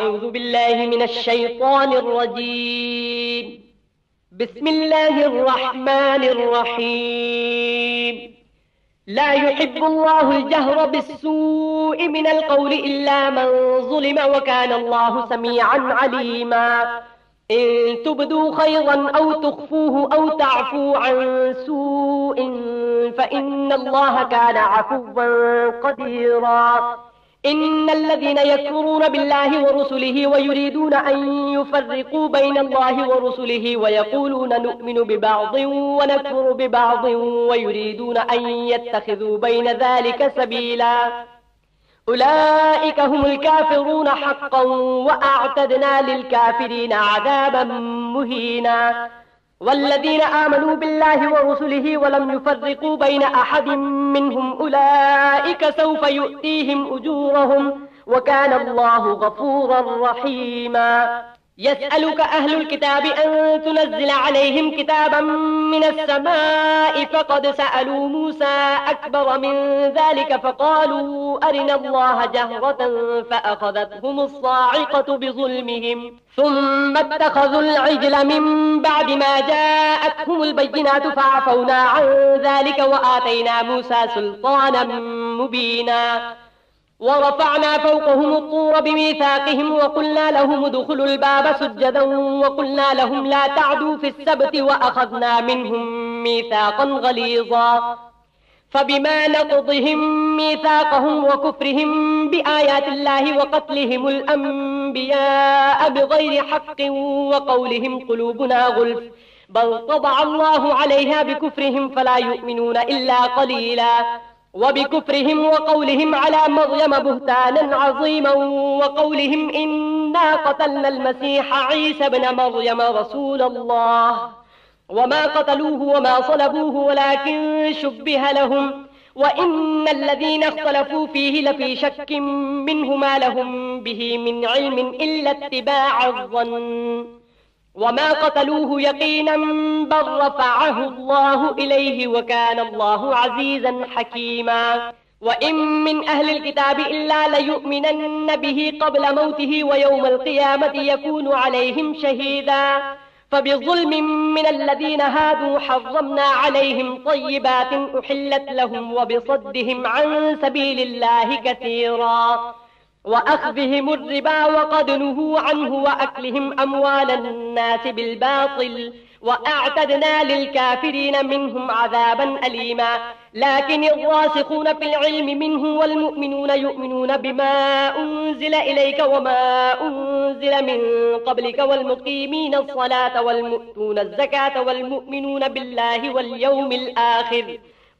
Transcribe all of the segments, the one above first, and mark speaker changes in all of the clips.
Speaker 1: أعوذ بالله من الشيطان الرجيم. بسم الله الرحمن الرحيم. لا يحب الله الجهر بالسوء من القول إلا من ظلم وكان الله سميعا عليما. إن تبدوا خيرا أو تخفوه أو تعفوا عن سوء فإن الله كان عفوا قديرا. إن الذين يكفرون بالله ورسله ويريدون أن يفرقوا بين الله ورسله ويقولون نؤمن ببعض ونكفر ببعض ويريدون أن يتخذوا بين ذلك سبيلا أولئك هم الكافرون حقا وأعتدنا للكافرين عذابا مهينا. والذين آمنوا بالله ورسله ولم يفرقوا بين أحد منهم أولئك سوف يؤتيهم أجورهم وكان الله غفورا رحيما. يسألك أهل الكتاب أن تنزل عليهم كتابا من السماء فقد سألوا موسى أكبر من ذلك فقالوا أرنا الله جهرة فأخذتهم الصاعقة بظلمهم ثم اتخذوا العجل من بعد ما جاءتهم البينات فعفونا عن ذلك وآتينا موسى سلطانا مبينا. ورفعنا فوقهم الطور بميثاقهم وقلنا لهم ادخلوا الباب سجدا وقلنا لهم لا تعدوا في السبت وأخذنا منهم ميثاقا غليظا. فبما نقضهم ميثاقهم وكفرهم بآيات الله وقتلهم الأنبياء بغير حق وقولهم قلوبنا غلف بل طبع الله عليها بكفرهم فلا يؤمنون إلا قليلا. وبكفرهم وقولهم على مريم بهتانا عظيما وقولهم إنا قتلنا المسيح عيسى ابن مريم رسول الله وما قتلوه وما صلبوه ولكن شبه لهم وإن الذين اختلفوا فيه لفي شك منه ما لهم به من علم إلا اتباع الظن وما قتلوه يقينا بل رفعه الله إليه وكان الله عزيزا حكيما. وإن من أهل الكتاب إلا ليؤمنن به قبل موته ويوم القيامة يكون عليهم شهيدا. فبظلم من الذين هادوا حرمنا عليهم طيبات أحلت لهم وبصدهم عن سبيل الله كثيرا وأخذهم الربا وقد نهوا عنه وأكلهم أموال الناس بالباطل وأعتدنا للكافرين منهم عذابا أليما. لكن الراسخون في العلم منهم والمؤمنون يؤمنون بما أنزل إليك وما أنزل من قبلك والمقيمين الصلاة والمؤتون الزكاة والمؤمنون بالله واليوم الآخر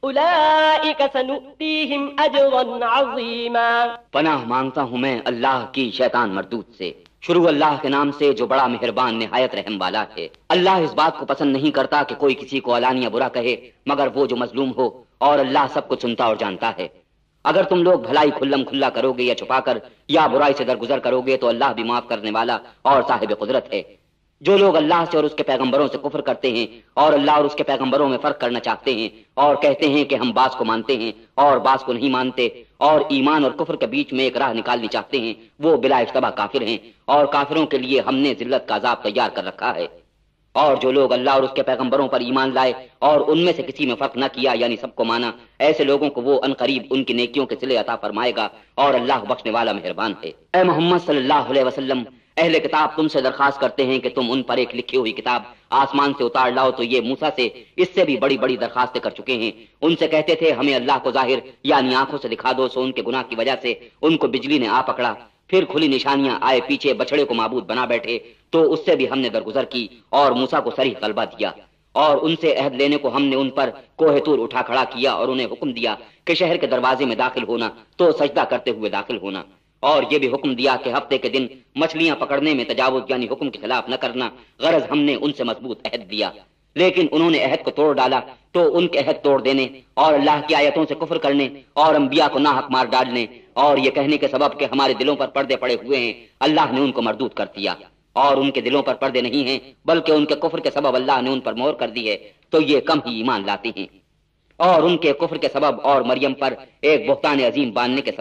Speaker 1: اولئک سنؤتیہم اجرا عظیما.
Speaker 2: پناہ مانگتا ہوں میں اللہ کی شیطان مردود سے. شروع اللہ کے نام سے جو بڑا مہربان نہایت رحم والا ہے. اللہ اس بات کو پسند نہیں کرتا کہ کوئی کسی کو علانیہ برا کہے مگر وہ جو مظلوم ہو اور اللہ سب کو سنتا اور جانتا ہے. اگر تم لوگ بھلائی کھلم کھلا کرو گے یا چھپا کر یا برائی سے درگزر کرو گے تو اللہ بھی معاف کرنے والا اور صاحب قدرت ہے. جو لوگ اللہ سے اور اس کے پیغمبروں سے کفر کرتے ہیں اور اللہ اور اس کے پیغمبروں میں فرق کرنا چاہتے ہیں اور کہتے ہیں کہ ہم بعض کو مانتے ہیں اور بعض کو نہیں مانتے اور ایمان اور کفر کے بیچ میں ایک راہ نکالنی چاہتے ہیں وہ بلا اشتباہ کافر ہیں اور کافروں کے لیے ہم نے ذلت کا عذاب تیار کر رکھا ہے. اور جو لوگ اللہ اور اس کے پیغمبروں پر ایمان لائے اور ان میں سے کسی میں فرق نہ کیا یعنی سب کو مانا ایسے لوگوں کو وہ عنقریب ان کی نیکیوں کے صلے عطا فرمائے گا اور اللہ بخشنے والا مہربان ہے. اے محمد صلی اللہ علیہ وسلم اہل کتاب تم سے درخواست کرتے ہیں کہ تم ان پر ایک لکھی ہوئی کتاب آسمان سے اتار لاؤ تو یہ موسیٰ سے اس سے بھی بڑی بڑی درخواستیں کر چکے ہیں. ان سے کہتے تھے ہمیں اللہ کو ظاہر یعنی آنکھوں سے دکھا دو. سو ان کے گناہ کی وجہ سے ان کو بجلی نے آ پکڑا. پھر کھلی نشانیاں آئے پیچھے بچڑے کو معبود بنا بیٹھے تو اس سے بھی ہم نے درگزر کی اور موسیٰ کو صریح غلبہ دیا. اور ان سے عہد لینے کو ہم نے ان پر کوہ طور اٹھا کھڑا کیا اور انہیں حکم دیا کہ شہر کے دروازے میں داخل ہونا تو سجدہ کرتے ہوئے داخل ہونا. اور یہ بھی حکم دیا کہ ہفتے کے دن مچھلیاں پکڑنے میں تجاوز یعنی حکم کے خلاف نہ کرنا. غرض ہم نے ان سے مضبوط عہد دیا لیکن انہوں نے عہد کو توڑ ڈالا تو ان کے عہد توڑ دینے اور اللہ کی آیتوں سے کفر کرنے اور انبیاء کو ناحق مار ڈالنے اور یہ کہنے کے سبب کہ ہمارے دلوں پر پردے پڑے ہوئے ہیں اللہ نے ان کو مردود کر دیا. اور ان کے دلوں پر پردے نہیں ہیں بلکہ ان کے کفر کے سبب اللہ نے ان پر مہر کر دی ہے تو یہ کم ہی ایمان لاتے ہیں. اور ان کے کفر کے سبب اور مریم پر ایک بہتان عظیم باندھنے کے سبب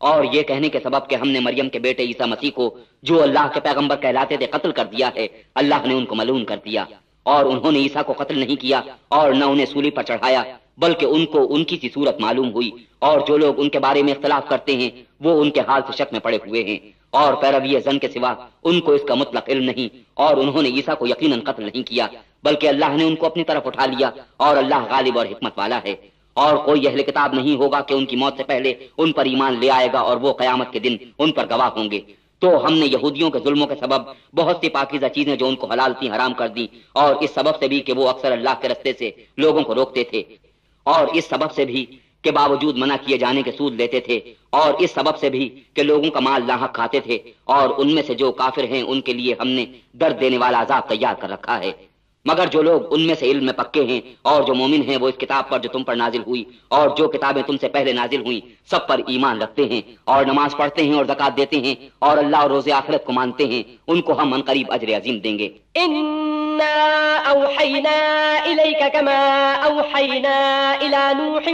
Speaker 2: اور یہ کہنے کے سبب کہ ہم نے مریم کے بیٹے عیسیٰ مسیح کو جو اللہ کے پیغمبر کہلاتے تھے قتل کر دیا ہے، اللہ نے ان کو ملعون کر دیا، اور انہوں نے عیسیٰ کو قتل نہیں کیا اور نہ انہیں سولی پر چڑھایا، بلکہ ان کو ان کی سی صورت معلوم ہوئی، اور جو لوگ ان کے بارے میں اختلاف کرتے ہیں وہ ان کے حال سے شک میں پڑے ہوئے ہیں، اور پیروی زن کے سوا ان کو اس کا مطلق علم نہیں، اور انہوں نے عیسیٰ کو یقیناً قتل نہیں کیا بلکہ اللہ نے ان کو اپنی طرف اٹھا لیا، اور اللہ غالب اور حکمت والا ہے۔ اور کوئی اہل کتاب نہیں ہوگا کہ ان کی موت سے پہلے ان پر ایمان لے آئے گا، اور وہ قیامت کے دن ان پر گواہ ہوں گے۔ تو ہم نے یہودیوں کے ظلموں کے سبب بہت سی پاکیزہ چیزیں جو ان کو حلال تھیں حرام کر دی، اور اس سبب سے بھی کہ وہ اکثر اللہ کے رستے سے لوگوں کو روکتے تھے، اور اس سبب سے بھی کہ باوجود منع کیے جانے کے سود لیتے تھے، اور اس سبب سے بھی کہ لوگوں کا مال ناحق کھاتے تھے، اور ان میں سے جو کافر ہیں ان کے لیے ہم نے درد دینے والا عذاب تیار کر رکھا ہے۔ مگر جو لوگ ان میں سے علم میں پکے ہیں اور جو مومن ہیں وہ اس کتاب پر جو تم پر نازل ہوئی اور جو کتابیں تم سے پہلے نازل ہوئیں سب پر ایمان رکھتے ہیں اور نماز پڑھتے ہیں اور زکوٰۃ دیتے ہیں اور اللہ اور روز آخرت کو مانتے ہیں، ان کو ہم عنقریب اجر عظیم دیں گے۔
Speaker 1: إنا أوحينا إليك كما أوحينا إلى نوح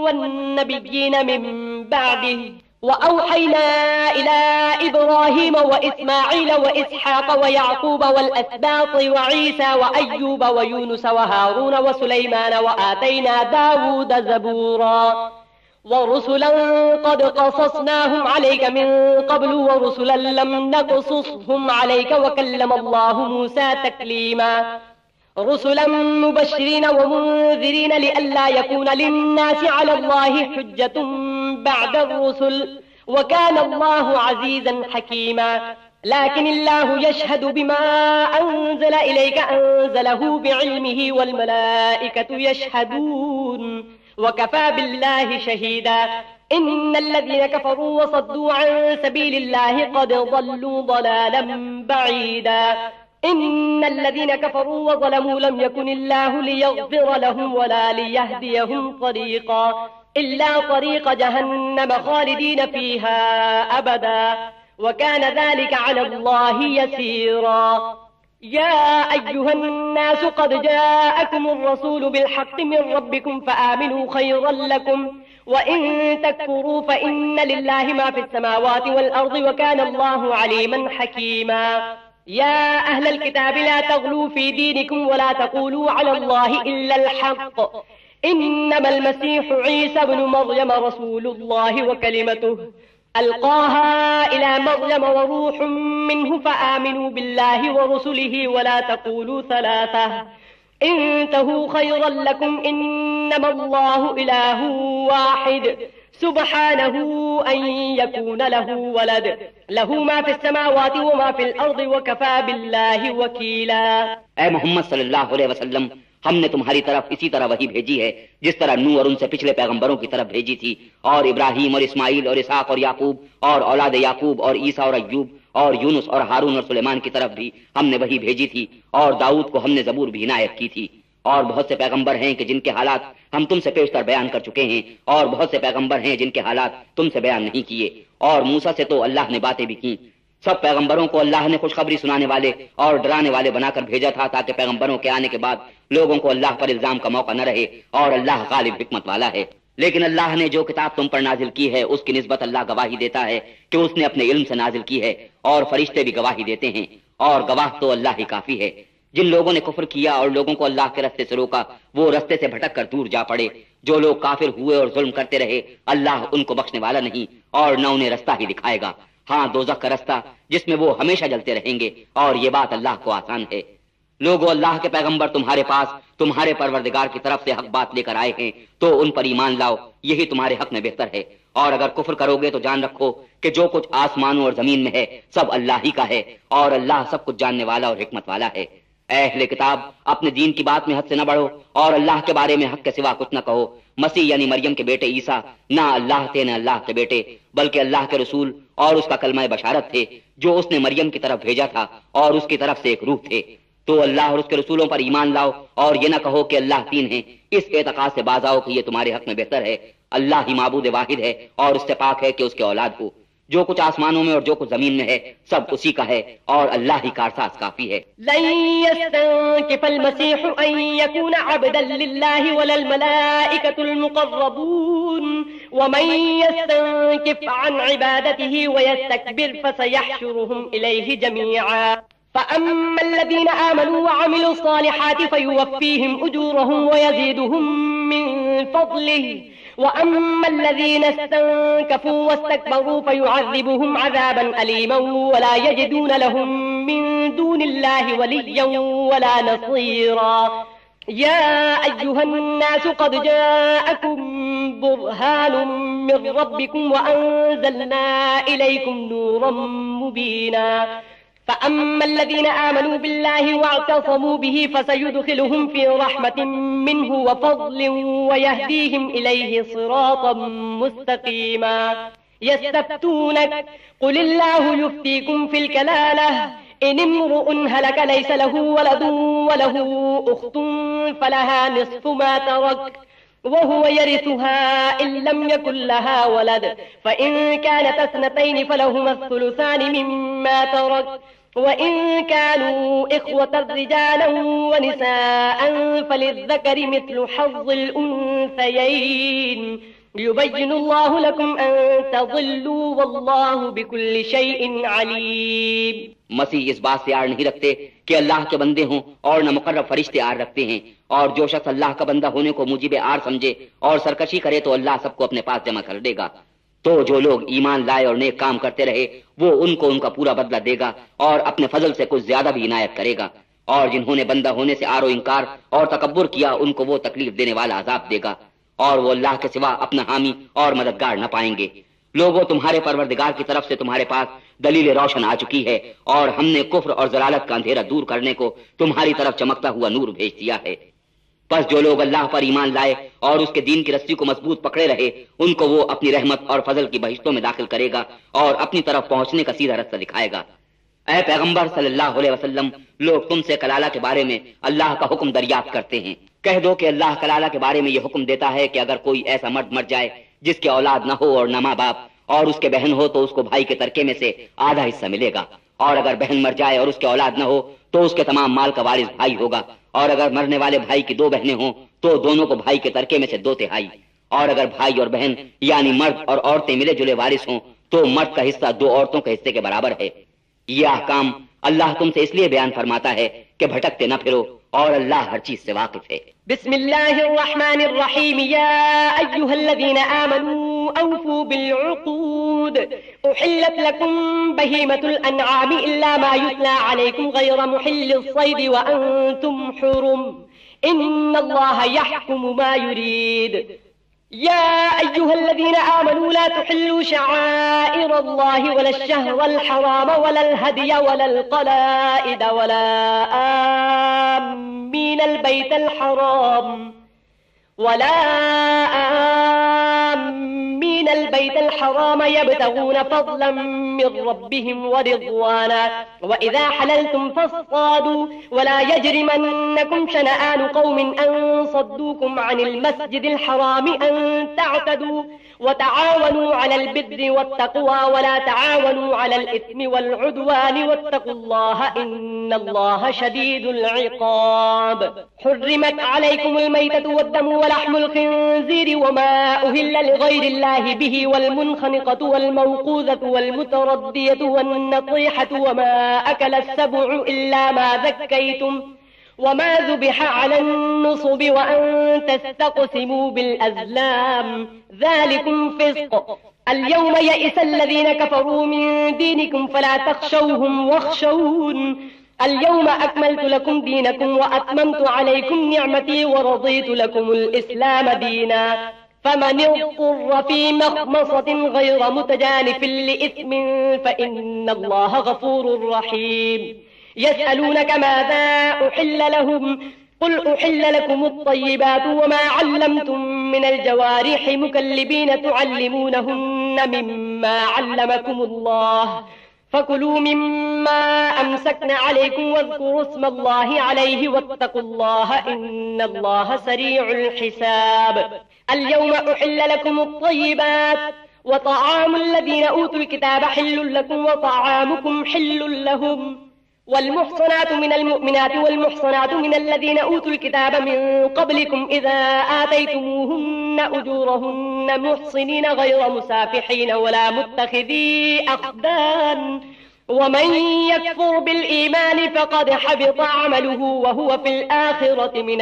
Speaker 1: والنبيين من بعده وأوحينا إلى إبراهيم وإسماعيل وإسحاق ويعقوب والأسباط وعيسى وأيوب ويونس وهارون وسليمان وآتينا داود زبورا ورسلا قد قصصناهم عليك من قبل ورسلا لم نقصصهم عليك وكلم الله موسى تكليما رسلا مبشرين ومنذرين لئلا يكون للناس على الله حجة بعد الرسل وكان الله عزيزا حكيما لكن الله يشهد بما أنزل إليك أنزله بعلمه والملائكة يشهدون وكفى بالله شهيدا إن الذين كفروا وصدوا عن سبيل الله قد ضلوا ضلالا بعيدا إن الذين كفروا وظلموا لم يكن الله ليغفر لهم ولا ليهديهم طريقا إلا طريق جهنم خالدين فيها أبدا وكان ذلك على الله يسيرا يا أيها الناس قد جاءكم الرسول بالحق من ربكم فآمنوا خيرا لكم وإن تكفروا فإن لله ما في السماوات والأرض وكان الله عليما حكيما يا أهل الكتاب لا تغلوا في دينكم ولا تقولوا على الله إلا الحق إنما المسيح عيسى بن مريم رسول الله وكلمته ألقاها إلى مريم وروح منه فآمنوا بالله ورسله ولا تقولوا ثلاثة انتهوا خيرا لكم إنما الله إله واحد سبحانه أن يكون له ولد له ما في السماوات وما في الأرض وكفى بالله وكيلا۔
Speaker 2: اے محمد صلی اللہ علیہ وسلم، ہم نے تمہاری طرف اسی طرح وحی بھیجی ہے جس طرح نوح اور ان سے پچھلے پیغمبروں کی طرف بھیجی تھی، اور ابراہیم اور اسماعیل اور اسحاق اور یعقوب اور اولاد یعقوب اور عیسیٰ اور ایوب اور یونس اور ہارون اور سلیمان کی طرف بھی ہم نے وحی بھیجی تھی، اور داؤد کو ہم نے زبور بھی عنایت کی تھی۔ اور بہت سے پیغمبر ہیں کہ جن کے حالات ہم تم سے پیشتر بیان کر چکے ہیں، اور بہت سے پیغمبر ہیں جن کے حالات تم سے بیان نہیں کیے، اور موسیٰ سے تو اللہ نے باتیں بھی کی۔ سب پیغمبروں کو اللہ نے خوشخبری سنانے والے اور ڈرانے والے بنا کر بھیجا تھا تاکہ پیغمبروں کے آنے کے بعد لوگوں کو اللہ پر الزام کا موقع نہ رہے، اور اللہ غالب حکمت والا ہے۔ لیکن اللہ نے جو کتاب تم پر نازل کی ہے اس کی نسبت اللہ گواہی دیتا ہے کہ اس نے اپنے علم سے نازل کی ہے، اور فرشتے بھی گواہی دیتے ہیں، اور گواہ تو اللہ ہی کافی ہے۔ جن لوگوں نے کفر کیا اور لوگوں کو اللہ کے رستے سے روکا وہ رستے سے بھٹک کر دور جا پڑے۔ جو لوگ کافر ہوئے اور ظلم کرتے رہے اللہ ان کو بخشنے والا نہیں اور نہ انہیں رستہ ہی دکھائے گا، ہاں دوزخ کا رستہ جس میں وہ ہمیشہ جلتے رہیں گے، اور یہ بات اللہ کو آسان ہے۔ لوگو، اللہ کے پیغمبر تمہارے پاس تمہارے پروردگار کی طرف سے حق بات لے کر آئے ہیں تو ان پر ایمان لاؤ، یہی تمہارے حق میں بہتر ہے۔ اور اگر کفر کرو گے تو جان رکھو کہ جو کچھ آسمانوں اور زمین میں ہے سب اللہ ہی کا ہے، اور اللہ سب کچھ جاننے والا اور حکمت والا ہے۔ اے اہل کتاب، اپنے دین کی بات میں حد سے نہ بڑھو اور اللہ کے بارے میں حق کے سوا کچھ نہ کہو۔ مسیح یعنی مریم کے بیٹے عیسیٰ نہ اللہ تھے نہ اللہ کے بیٹے، بلکہ اللہ کے رسول اور اس کا کلمہ بشارت تھے جو اس نے مریم کی طرف بھیجا تھا، اور اس کی طرف سے ایک روح تھے۔ تو اللہ اور اس کے رسولوں پر ایمان لاؤ اور یہ نہ کہو کہ اللہ تین ہیں، اس اعتقاد سے باز آؤ کہ یہ تمہارے حق میں بہتر ہے۔ اللہ ہی معبود واحد ہے اور اس سے پاک ہے کہ اس کے اولاد ہو۔ جو کچھ آسمانوں میں اور جو کچھ زمین میں ہے سب اسی کا ہے اور اللہ ہی کارساز کافی ہے.
Speaker 1: لن يستنكف المسيح أن يكون عبدا لله ولا الملائكة المقربون ومن يستنكف عن عبادته ويستكبر فسيحشرهم إليه جميعا. فأما الذين آمنوا وعملوا الصالحات فيوفيهم أجورهم ويزيدهم من فضله وأما الذين استنكفوا واستكبروا فيعذبهم عذابا أليما ولا يجدون لهم من دون الله وليا ولا نصيرا. يا أيها الناس قد جاءكم برهان من ربكم وأنزلنا إليكم نورا مبينا. فأما الذين آمنوا بالله واعتصموا به فسيدخلهم في رحمة منه وفضل ويهديهم إليه صراطا مستقيما. يستفتونك قل الله يفتيكم في الكلالة إن امرؤ هلك ليس له ولد وله أخت فلها نصف ما ترك وهو يرثها إن لم يكن لها ولد فإن كانت اثنتين فلهما الثلثان مما ترك وإن كانوا إخوة رجالا ونساء فللذكر مثل حظ الأنثيين. يبين الله لكم أن تضلوا والله بكل شيء عليم.
Speaker 2: مسیح اس بات سے آڑ نہیں رکھتے کہ اللہ کے بندے ہوں اور نہ مقرب فرشتے آڑ رکھتے ہیں، اور جو شخص اللہ کا بندہ ہونے کو موجب آڑ سمجھے اور سرکشی کرے تو اللہ سب کو اپنے پاس جمع کر دے گا. تو جو لوگ ایمان لائے اور نیک کام کرتے رہے وہ ان کو ان کا پورا بدلہ دے گا اور اپنے فضل سے کچھ زیادہ بھی عنایت کرے گا، اور جنہوں نے بندہ ہونے سے آر و انکار اور تکبر کیا ان کو وہ تکلیف دینے والا عذاب دے گا، اور وہ اللہ کے سوا اپنا حامی اور مددگار نہ پائیں گے. لوگوں تمہارے پروردگار کی طرف سے تمہارے پاس دلیل روشن آ چکی ہے اور ہم نے کفر اور ضلالت کا اندھیرا دور کرنے کو تمہاری طرف چمکتا ہوا نور بھیج دیا ہے. پس جو لوگ اللہ پر ایمان لائے اور اس کے دین کی رسی کو مضبوط پکڑے رہے ان کو وہ اپنی رحمت اور فضل کی بہشتوں میں داخل کرے گا اور اپنی طرف پہنچنے کا سیدھا رستہ دکھائے گا. اے پیغمبر صلی اللہ علیہ وسلم، لوگ تم سے کلالہ کے بارے میں اللہ کا حکم دریافت کرتے ہیں. کہہ دو کہ اللہ کلالہ کے بارے میں یہ حکم دیتا ہے کہ اگر کوئی ایسا مرد مر جائے جس کے اولاد نہ ہو اور نہ ماں باپ اور اس کے بہن ہو تو اس کو بھائی کے ترکے میں سے آدھا حصہ ملے گا، اور اگر بہن مر جائے اور اس کے اولاد نہ ہو تو اس کے تمام مال کا وارث بھائی ہوگا، اور اگر مرنے والے بھائی کی دو بہنیں ہوں تو دونوں کو بھائی کے ترکے میں سے 2/3، اور اگر بھائی اور بہن یعنی مرد اور عورتیں ملے جلے وارث ہوں تو مرد کا حصہ 2 عورتوں کے حصے کے برابر ہے. یہ احکام اللہ تم سے اس لیے بیان فرماتا ہے کہ بھٹکتے نہ پھرو، اور اللہ ہر چیز سے واقف ہے.
Speaker 1: بسم الله الرحمن الرحيم. يا أيها الذين آمنوا أوفوا بالعقود. أحلت لكم بهيمة الأنعام إلا ما يتلى عليكم غير محل الصيد وأنتم حرم. إن الله يحكم ما يريد. يا أيها الذين آمنوا لا تحلوا شعائر الله ولا الشهر الحرام ولا الهدي ولا القلائد ولا آمين البيت الحرام يبتغون فضلا من ربهم ورضوانا وإذا حللتم فاصطادوا ولا يجرمنكم شنآن قوم أن صدوكم عن المسجد الحرام أن تعتدوا وتعاونوا على البر والتقوى ولا تعاونوا على الإثم والعدوان واتقوا الله إن الله شديد العقاب. حرمت عليكم الميتة والدم ولحم الخنزير وما أهل لغير الله به والمنخنقة والموقوذة والمتردية والنطيحة وما أكل السبع إلا ما ذكيتم وما ذبح على النصب وأن تستقسموا بالأزلام ذلكم فسق. اليوم يئس الذين كفروا من دينكم فلا تخشوهم واخشون. اليوم أكملت لكم دينكم وأتممت عليكم نعمتي ورضيت لكم الإسلام دينا. فمن اضطر في مخمصة غير متجانف لإثم فإن الله غفور رحيم. يسألونك ماذا أحل لهم قل أحل لكم الطيبات وما علمتم من الجوارح مكلبين تعلمونهن مما علمكم الله فكلوا مما أمسكن عليكم واذكروا اسم الله عليه واتقوا الله إن الله سريع الحساب. اليوم أحل لكم الطيبات وطعام الذين أوتوا الكتاب حل لكم وطعامكم حل لهم والمحصنات من المؤمنات والمحصنات من الذين أوتوا الكتاب من قبلكم إذا آتيتموهن أجورهن محصنين غير مسافحين ولا متخذي أخدان ومن يكفر بالإيمان فقد حبط عمله وهو في الآخرة من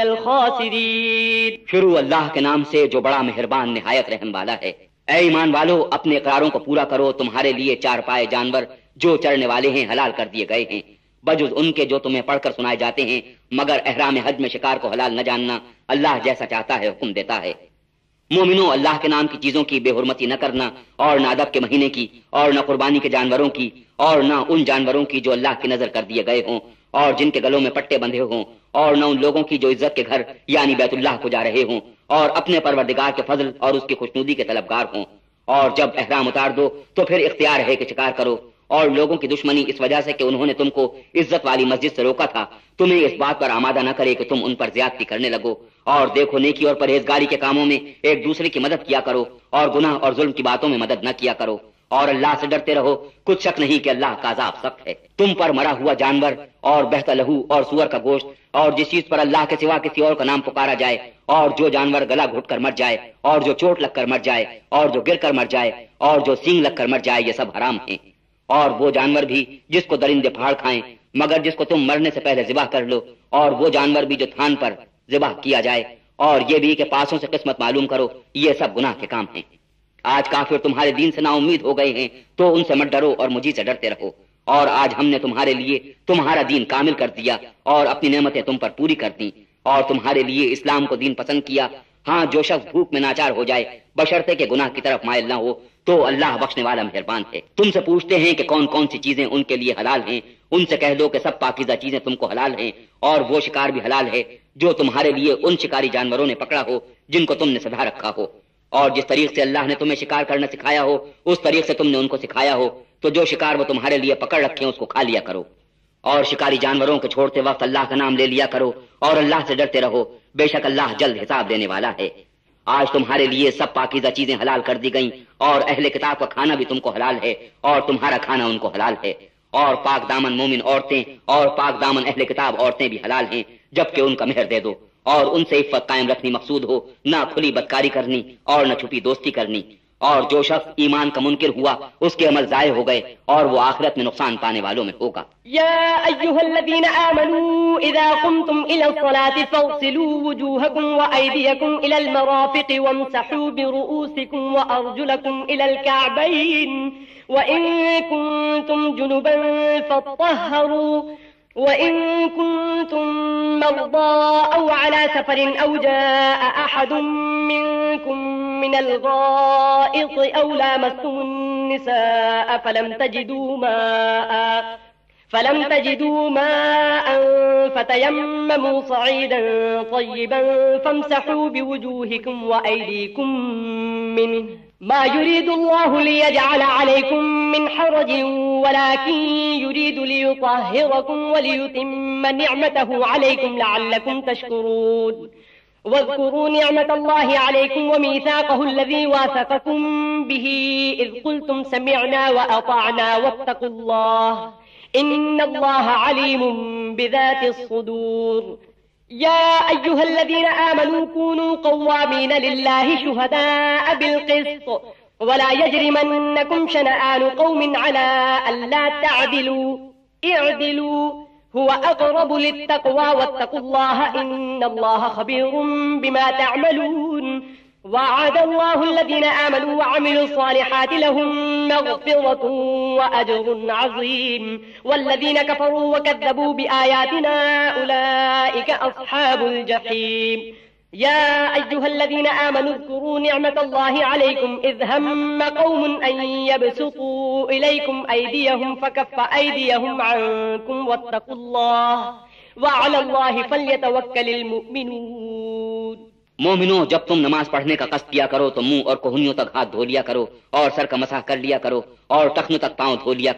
Speaker 1: الخاسرين.
Speaker 2: شروع اللہ کے نام سے جو بڑا مہربان نہایت رحم والا ہے. اے ایمان والو، اپنے اقراروں کو پورا کرو. تمہارے لیے چار پائے جانور جو چرنے والے ہیں حلال کر دیے گئے ہیں، بجز ان کے جو تمہیں پڑھ کر سنائے جاتے ہیں، مگر احرام حج میں شکار کو حلال نہ جاننا. اللہ جیسا چاہتا ہے حکم دیتا ہے. مومنو، اللہ کے نام کی چیزوں کی بے حرمتی نہ کرنا، اور نہ ادب کے مہینے کی، اور نہ قربانی کے جانوروں کی، اور نہ ان جانوروں کی جو اللہ کی نظر کر دیے گئے ہوں اور جن کے گلوں میں پٹے بندھے ہوں، اور نہ ان لوگوں کی جو عزت کے گھر یعنی بیت اللہ کو جا رہے ہوں اور اپنے پروردگار کے فضل اور اس کی خوشنودی کے طلبگار ہوں. اور جب احرام اتار دو تو پھر اختیار ہے کہ شکار کرو. اور لوگوں کی دشمنی اس وجہ سے کہ انہوں نے تم کو عزت والی مسجد سے روکا تھا، تمہیں اس بات پر آمادہ نہ کرے کہ تم ان پر زیادتی کرنے لگو. اور دیکھو، نیکی اور پرہیزگاری کے کاموں میں ایک دوسرے کی مدد کیا کرو اور گناہ اور ظلم کی باتوں میں مدد نہ کیا کرو. اور اللہ سے ڈرتے رہو، کچھ شک نہیں کہ اللہ کا عذاب سخت ہے. تم پر مرا ہوا جانور اور بہتا لہو اور سور کا گوشت اور جس چیز پر اللہ کے سوا کسی اور کا نام پکارا جائے، اور جو جانور گلا گھٹ کر مر جائے، اور جو چوٹ لگ کر مر جائے، اور جو گر کر مر جائے، اور جو سینگ لگ کر مر جائے، یہ سب حرام ہیں. اور وہ جانور بھی جس کو درندے پھاڑ کھائیں مگر جس کو تم مرنے سے پہلے ذبح کر لو، اور وہ جانور بھی جو تھان پر ذبح کیا جائے، اور یہ بھی کہ پاسوں سے قسمت معلوم کرو. یہ سب گناہ کے کام ہیں. آج کافر تمہارے دین سے نا امید ہو گئے ہیں تو ان سے مت ڈرو اور مجھے سے ڈرتے رہو. اور آج ہم نے تمہارے لیے تمہارا دین کامل کر دیا اور اپنی نعمتیں تم پر پوری کر دی اور تمہارے لیے اسلام کو دین پسند کیا. ہاں، جو شخص بھوک میں ناچار ہو جائے بشرطے کہ گناہ کی طرف مائل نہ ہو تو اللہ بخشنے والا مہربان ہے. تم سے پوچھتے ہیں کہ کون کون سی چیزیں ان کے لیے حلال ہیں. ان سے کہہ دو کہ سب پاکیزہ چیزیں تم کو حلال ہیں، اور وہ شکار بھی حلال ہے جو تمہارے لیے ان شکاری جانوروں نے پکڑا ہو جن کو تم نے سدھا رکھا ہو. اور جس طریق سے اللہ نے تمہیں شکار کرنا سکھایا ہو اس طریق سے تم نے ان کو سکھایا ہو، تو جو شکار وہ تمہارے لیے پکڑ رکھے اس کو کھا لیا کرو. اور شکاری جانوروں کو چھوڑتے وقت اللہ کا نام لے لیا کرو اور اللہ سے ڈرتے رہو. بے شک اللہ جلد حساب دینے والا ہے. آج تمہارے لیے سب پاکیزہ چیزیں حلال کر دی گئیں، اور اہل کتاب کا کھانا بھی تم کو حلال ہے اور تمہارا کھانا ان کو حلال ہے. اور پاک دامن مومن عورتیں اور پاک دامن اہل کتاب عورتیں بھی حلال ہیں جبکہ ان کا مہر دے دو. اور ان سے عفت قائم رکھنی مقصود ہو، نہ کھلی بدکاری کرنی اور نہ چھپی دوستی کرنی. اور جو شخص ایمان کا منکر ہوا اس کے عمل ضائع ہو گئے اور وہ آخرت میں نقصان پانے والوں میں ہوگا.
Speaker 1: يا أيها الذين آمنوا إذا قمتم إلى الصلاة فاغسلوا وجوهكم وأيديكم إلى المرافق وامسحوا برؤوسكم وأرجلكم إلى الكعبين وإن كنتم جنبا فاطهروا وإن كنتم مرضى أو على سفر أو جاء أحد منكم من الغائط أو لامستم النساء فلم تجدوا ماء فتيمموا صعيدا طيبا فامسحوا بوجوهكم وأيديكم منه ما يريد الله ليجعل عليكم من حرج ولكن يريد ليطهركم وليتم نعمته عليكم لعلكم تشكرون. واذكروا نعمة الله عليكم وميثاقه الذي واثقكم به إذ قلتم سمعنا وأطعنا واتقوا الله إن الله عليم بذات الصدور. يا أيها الذين آمنوا كونوا قوامين لله شهداء بالقسط ولا يجرمنكم شنآن قوم على ألا تعدلوا اعدلوا هو أقرب للتقوى واتقوا الله إن الله خبير بما تعملون. وعد الله الذين آمنوا وعملوا الصالحات لهم مغفرة وأجر عظيم والذين كفروا وكذبوا بآياتنا أولئك أصحاب الجحيم. يا أيها الذين آمنوا اذكروا نعمة الله عليكم إذ هم قوم أن يبسطوا إليكم أيديهم فكف أيديهم عنكم واتقوا الله وعلى الله فليتوكل المؤمنون.
Speaker 2: مومنو، جب تم نماز پڑھنے کا قصد کیا کرو تو منہ اور کوہنیوں تک ہاتھ دھو لیا کرو اور سر کا مسح کر لیا کرو اور ٹخنوں تک پاؤں دھو لیا کرو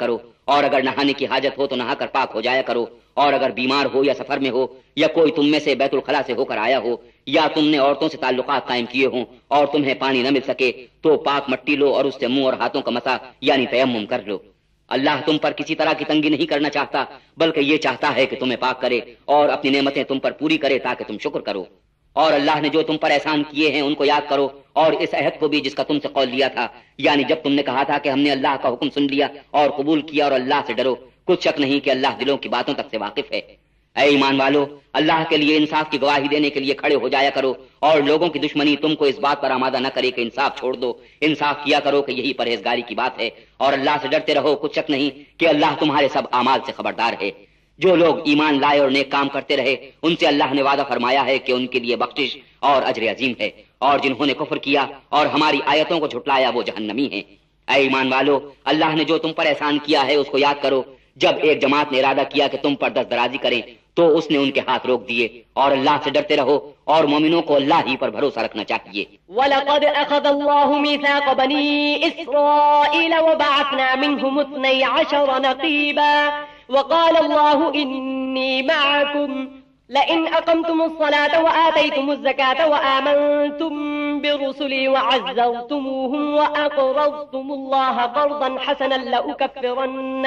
Speaker 2: اور اگر نہانے کی حاجت ہو تو نہا کر پاک ہو جایا کرو، اور اگر بیمار ہو یا سفر میں ہو یا کوئی تم میں سے بیت الخلا سے ہو کر آیا ہو یا تم نے عورتوں سے تعلقات قائم کیے ہوں اور تمہیں پانی نہ مل سکے تو پاک مٹی لو اور اس سے منہ اور ہاتھوں کا مسح یعنی تیمم کر لو۔ اللہ تم پر کسی طرح کی تنگی نہیں کرنا چاہتا، بلکہ یہ چاہتا ہے کہ تمہیں پاک کرے اور اپنی نعمتیں تم پر پوری کرے تاکہ تم شکر کرو۔ اور اللہ نے جو تم پر احسان کیے ہیں ان کو یاد کرو، اور اس عہد کو بھی جس کا تم سے قول لیا تھا، یعنی جب تم نے کہا تھا کہ ہم نے اللہ کا حکم سن لیا اور قبول کیا اور اللہ سے ڈرو، کچھ شک نہیں کہ اللہ دلوں کی باتوں تک سے واقف ہے۔ اے ایمان والو، اللہ کے لیے انصاف کی گواہی دینے کے لیے کھڑے ہو جایا کرو، اور لوگوں کی دشمنی تم کو اس بات پر آمادہ نہ کرے کہ انصاف چھوڑ دو، انصاف کیا کرو کہ یہی پرہیزگاری کی بات ہے، اور اللہ سے ڈرتے رہو، کچھ شک نہیں کہ اللہ تمہارے سب اعمال سے خبردار ہے۔ جو لوگ ایمان لائے اور نیک کام کرتے رہے ان سے اللہ نے وعدہ فرمایا ہے کہ ان کے لیے بخشش اور اجر عظیم ہے، اور جنہوں نے کفر کیا اور ہماری آیتوں کو جھٹلایا وہ جہنمی ہیں۔ اے ایمان والو، اللہ نے جو تم پر احسان کیا ہے اس کو یاد کرو۔ جب ایک جماعت نے ارادہ کیا کہ تم پر دست درازی کریں تو اس نے ان کے ہاتھ روک دیے، اور اللہ سے ڈرتے رہو، اور مومنوں کو اللہ ہی پر بھروسہ رکھنا چاہیے۔
Speaker 1: وَلَقَدْ أَخَذَ اللَّهُ مِيثَاقَ بَنِي إِسْرَائِيلَ وَبَعَثْنَا مِنْهُمُ 12 نَقِيبًا وقال الله إني معكم لئن أقمتم الصلاة وآتيتم الزكاة وآمنتم برسلي وعزرتموهم وأقرضتم الله قرضا حسنا لأكفرن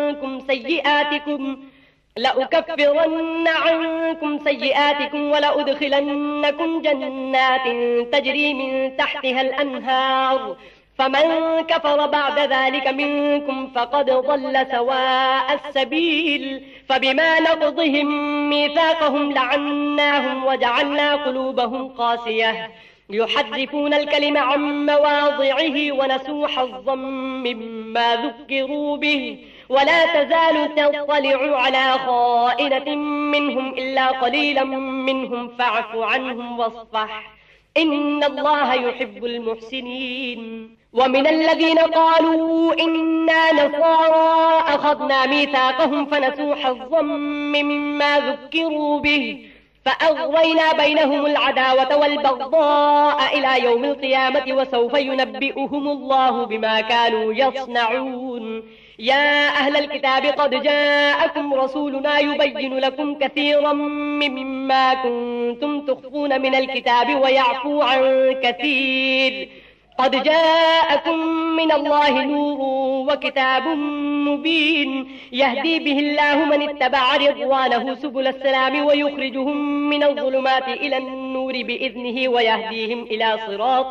Speaker 1: عنكم سيئاتكم ولأدخلنكم جنات تجري من تحتها الأنهار فمن كفر بعد ذلك منكم فقد ضل سواء السبيل فبما نقضهم ميثاقهم لعناهم وجعلنا قلوبهم قاسية يحرفون الكلم عن مواضعه ونسوا حظا مما ذكروا به ولا تزال تطلع على خائنة منهم إلا قليلا منهم فاعف عنهم واصفح إن الله يحب المحسنين ومن الذين قالوا إنا نصارى أخذنا ميثاقهم فنسوا حظا مما ذكروا به فأغرينا بينهم العداوة والبغضاء إلى يوم القيامة وسوف ينبئهم الله بما كانوا يصنعون يا أهل الكتاب قد جاءكم رسولنا يبين لكم كثيرا مما كنتم تخفون من الكتاب ويعفو عن كثير قد جاءكم من الله نور وكتاب مبين يهدي به الله من اتبع رضوانه سبل السلام ويخرجهم من الظلمات إلى النور بإذنه ويهديهم إلى صراط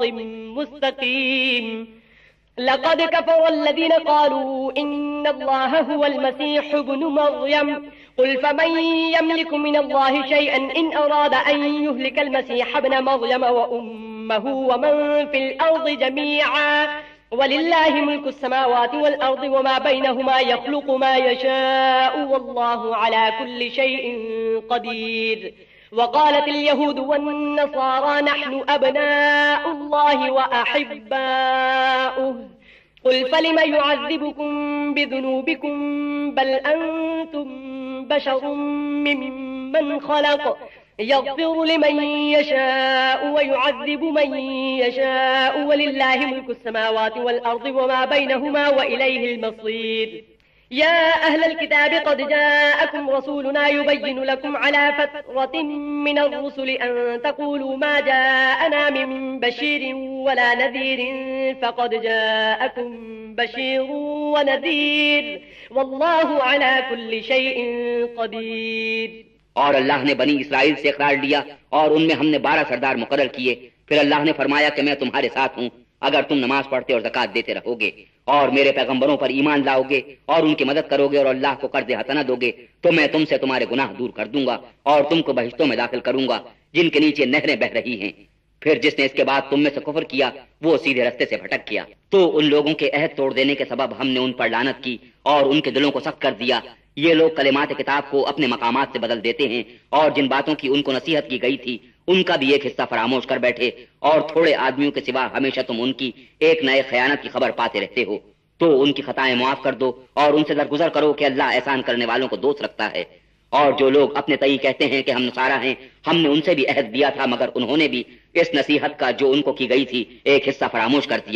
Speaker 1: مستقيم لقد كفر الذين قالوا إن الله هو المسيح ابن مريم قل فمن يملك من الله شيئا إن أراد أن يهلك المسيح ابن مريم وأمه ومن في الأرض جميعا ولله ملك السماوات والأرض وما بينهما يخلق ما يشاء والله على كل شيء قدير وقالت اليهود والنصارى نحن أبناء الله وأحباؤه قل فلم يعذبكم بذنوبكم بل أنتم بشر ممن خلق يغفر لمن يشاء ويعذب من يشاء ولله ملك السماوات والأرض وما بينهما وإليه المصير يا أهل الكتاب قد جاءكم رسولنا يبين لكم على فترة من الرسل أن تقولوا ما جاءنا من بشير ولا نذير فقد جاءكم بشير ونذير والله على كل شيء قدير۔
Speaker 2: اور اللہ نے بنی اسرائیل سے اقرار لیا اور ان میں ہم نے 12 سردار مقرر کیے، پھر اللہ نے فرمایا کہ میں تمہارے ساتھ ہوں اگر تم نماز پڑھتے اور زکوٰۃ دیتے رہو گے اور میرے پیغمبروں پر ایمان لاؤ گے اور ان کی مدد کرو گے اور اللہ کو قرض حسنہ دو گے تو میں تم سے تمہارے گناہ دور کر دوں گا اور تم کو بہشتوں میں داخل کروں گا جن کے نیچے نہریں بہہ رہی ہیں۔ پھر جس نے اس کے بعد تم میں سے کفر کیا وہ سیدھے رستے سے بھٹک گیا۔ تو ان لوگوں کے عہد توڑ دینے کے سبب ہم نے ان پر لعنت کی اور ان کے دلوں کو سخت کر دیا۔ یہ لوگ کلمات کتاب کو اپنے مقامات سے بدل دیتے ہیں اور جن باتوں کی ان کو نصیحت کی گئی تھی ان کا بھی ایک حصہ فراموش کر بیٹھے، اور تھوڑے آدمیوں کے سوا ہمیشہ تم ان کی ایک نئے خیانت کی خبر پاتے رہتے ہو۔ تو ان کی خطائیں معاف کر دو اور ان سے درگزر کرو کہ اللہ احسان کرنے والوں کو دوست رکھتا ہے۔ اور جو لوگ اپنے تئیں کہتے ہیں کہ ہم نصارہ ہیں، ہم نے ان سے بھی عہد دیا تھا مگر انہوں نے بھی اس نصیحت کا جو ان کو کی گئی تھی ایک حصہ فراموش کر دیا۔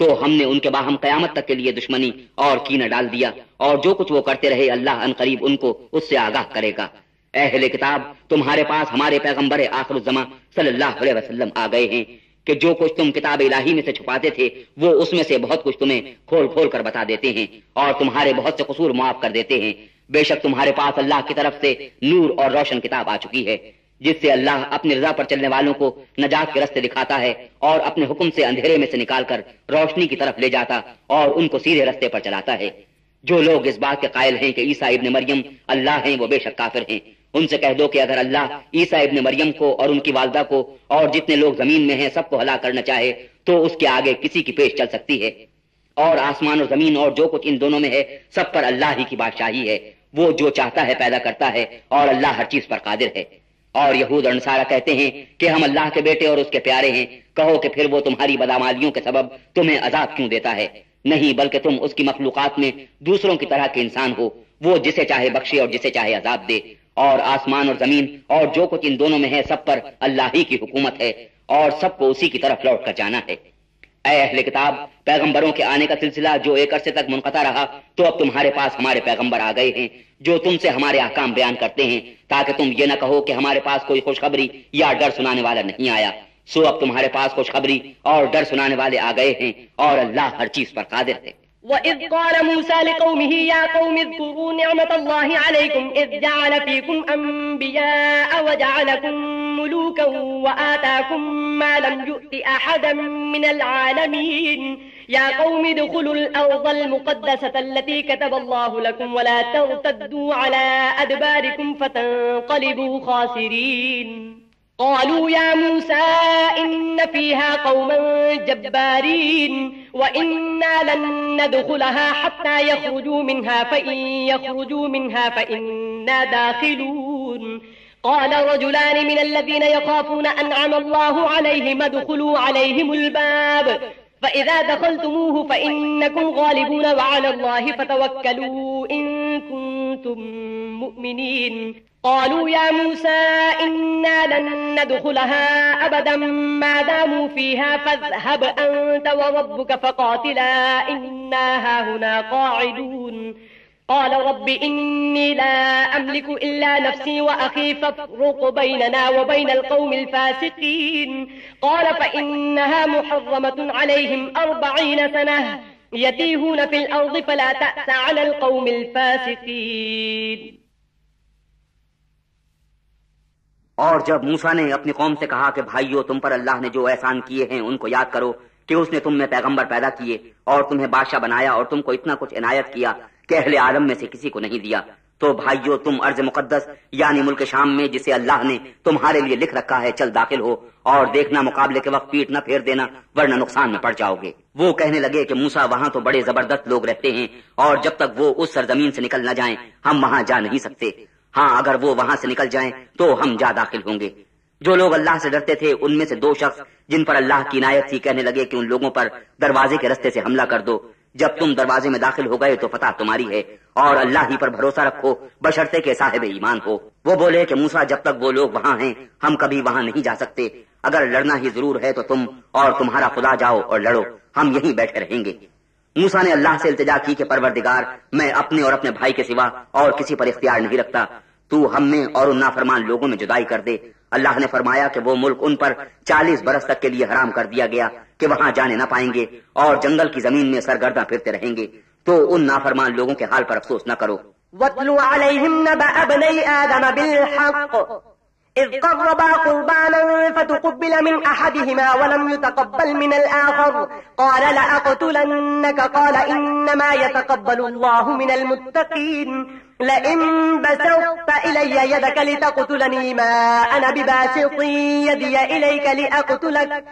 Speaker 2: تو ہم نے ان کے باہم قیامت تک کے لیے دشمنی اور کینہ ڈال دیا، اور جو کچھ وہ کرتے رہے اللہ ان قریب ان کو اس سے آگاہ کرے گا۔ اے اہل کتاب، تمہارے پاس ہمارے پیغمبر آخر الزماں صلی اللہ علیہ وسلم آ گئے ہیں کہ جو کچھ تم کتاب الہی میں سے چھپاتے تھے وہ اس میں سے بہت کچھ تمہیں کھول کھول کر بتا دیتے ہیں اور تمہارے بہت سے قصور معاف کر دیتے ہیں۔ بے شک تمہارے پاس اللہ کی طرف سے نور اور روشن کتاب آ چکی ہے، جس سے اللہ اپنی رضا پر چلنے والوں کو نجات کے رستے دکھاتا ہے اور اپنے حکم سے اندھیرے میں سے نکال کر روشنی کی طرف لے جاتا اور ان کو سیدھے رستے پر چلاتا ہے۔ جو لوگ اس بات کے قائل ہیں کہ عیسیٰ ابن مریم اللہ ہیں وہ بے شک کافر ہیں۔ ان سے کہہ دو کہ اگر اللہ عیسیٰ ابن مریم کو اور ان کی والدہ کو اور جتنے لوگ زمین میں ہیں سب کو ہلاک کرنا چاہے تو اس کے آگے کسی کی پیش چل سکتی ہے، اور آسمان اور زمین اور جو کچھ ان دونوں میں ہے سب پر اللہ ہی کی بادشاہی ہے، وہ جو چاہتا ہے پیدا کرتا ہے اور اللہ ہر چیز پر قادر ہے۔ اور یہود اور نصارہ کہتے ہیں کہ ہم اللہ کے بیٹے اور اس کے پیارے ہیں، کہو کہ پھر وہ تمہاری بدعمالیوں کے سبب تمہیں عذاب کیوں دیتا ہے؟ نہیں، بلکہ تم اس کی مخلوقات میں دوسروں کی طرح کے انسان ہو، وہ جسے چاہے بخشے اور جسے چاہے عذاب دے، اور آسمان اور زمین اور جو کچھ ان دونوں میں ہے سب پر اللہ ہی کی حکومت ہے اور سب کو اسی کی طرف لوٹ کر جانا ہے۔ اے اہل کتاب، پیغمبروں کے آنے کا سلسلہ جو ایک عرصے تک منقطع رہا تو اب تمہارے پاس ہمارے پیغمبر آ گئے ہیں جو تم سے ہمارے احکام بیان کرتے ہیں، تاکہ تم یہ نہ کہو کہ ہمارے پاس کوئی خوشخبری یا ڈر سنانے والا نہیں آیا۔ سو اب تمہارے پاس خوشخبری اور ڈر سنانے والے آ گئے ہیں اور اللہ ہر چیز پر قادر ہے۔
Speaker 1: وَإِذْ قَالَ مُوسَى لِقَوْمِهِ يَا قَوْمِ اذْكُرُوا نِعْمَةَ اللَّهِ عَلَيْكُمْ إِذْ جَعَلَ فِيكُمْ أَنْبِيَاءَ وَجَعَلَكُمْ مُلُوكًا وَآتَاكُمْ مَا لَمْ يُؤْتِ أَحَدًا مِنَ الْعَالَمِينَ يَا قَوْمِ ادْخُلُوا الْأَرْضَ الْمُقَدَّسَةَ الَّتِي كَتَبَ اللَّهُ لَكُمْ وَلَا تَرْتَدُّوا عَلَى أَدْبَارِكُمْ فَتَنْقَلِبُوا خَاسِرِينَ قالوا يا موسى إن فيها قوما جبارين وإنا لن ندخلها حتى يخرجوا منها فإن يخرجوا منها فإنا داخلون قال رجلان من الذين يخافون أنعم الله عليهم ادخلوا عليهم الباب فإذا دخلتموه فإنكم غالبون وعلى الله فتوكلوا إن كنتم مؤمنين قالوا يا موسى إنا لن ندخلها أبدا ما داموا فيها فاذهب أنت وربك فقاتلا إنا هاهنا قاعدون قال رب إني لا أملك إلا نفسي وأخي فافرق بيننا وبين القوم الفاسقين قال فإنها محرمة عليهم 40 سنة يتيهون في الأرض فلا تأس على القوم الفاسقين۔
Speaker 2: اور جب موسیٰ نے اپنی قوم سے کہا کہ بھائیو، تم پر اللہ نے جو احسان کیے ہیں ان کو یاد کرو کہ اس نے تم میں پیغمبر پیدا کیے اور تمہیں بادشاہ بنایا اور تم کو اتنا کچھ عنایت کیا کہ اہل عالم میں سے کسی کو نہیں دیا، تو بھائیو تم ارض مقدس یعنی ملک شام میں جسے اللہ نے تمہارے لیے لکھ رکھا ہے چل داخل ہو، اور دیکھنا مقابلے کے وقت پیٹ نہ پھیر دینا ورنہ نقصان میں پڑ جاؤ گے۔ وہ کہنے لگے کہ موسیٰ وہاں تو بڑے زبردست لوگ رہتے ہیں اور جب تک وہ اس سرزمین سے نکل نہ جائیں ہم وہاں جا نہیں سکتے، ہاں اگر وہ وہاں سے نکل جائیں تو ہم جا داخل ہوں گے۔ جو لوگ اللہ سے ڈرتے تھے ان میں سے 2 شخص جن پر اللہ کی عنایت تھی کہنے لگے کہ ان لوگوں پر دروازے کے رستے سے حملہ کر دو، جب تم دروازے میں داخل ہو گئے تو فتح تمہاری ہے اور اللہ ہی پر بھروسہ رکھو بشرطے کہ صاحب ایمان ہو۔ وہ بولے کہ موسیٰ جب تک وہ لوگ وہاں ہیں ہم کبھی وہاں نہیں جا سکتے، اگر لڑنا ہی ضرور ہے تو تم اور تمہارا خدا جاؤ اور لڑو، ہم یہیں بیٹھے رہیں گے۔ موسیٰ نے اللہ سے التجا کی کہ پروردگار، میں اپنے اور اپنے بھائی کے سوا اور کسی پر اختیار نہیں رکھتا، تو ہم میں اور ان نافرمان لوگوں میں جدائی کر دے۔ اللہ نے فرمایا کہ وہ ملک ان پر 40 برس تک کے لیے حرام کر دیا گیا کہ وہاں جانے نہ پائیں گے اور جنگل کی زمین میں سرگرداں پھرتے رہیں گے، تو ان نافرمان لوگوں کے حال پر افسوس نہ کرو۔
Speaker 1: وَاتْلُ عَلَيْهِمْ نَبَأَ ابْنَيْ آدَمَ بِالْحَقِّ إِذْ قَرَّبَا قُرْبَانًا فَتُقُبِّلَ مِنْ أَحَدِهِمَا وَلَمْ يُتَقَبَّلْ مِنَ الْآخَرِ قَالَ لَأَقْتُلَنَّكَ قَالَ إِنَّمَا يَتَقَبَّلُ اللَّهُ مِنَ الْمُتَّقِينَ لئن بسطت إلي يدك لتقتلني ما أنا بباسط يدي إليك لأقتلك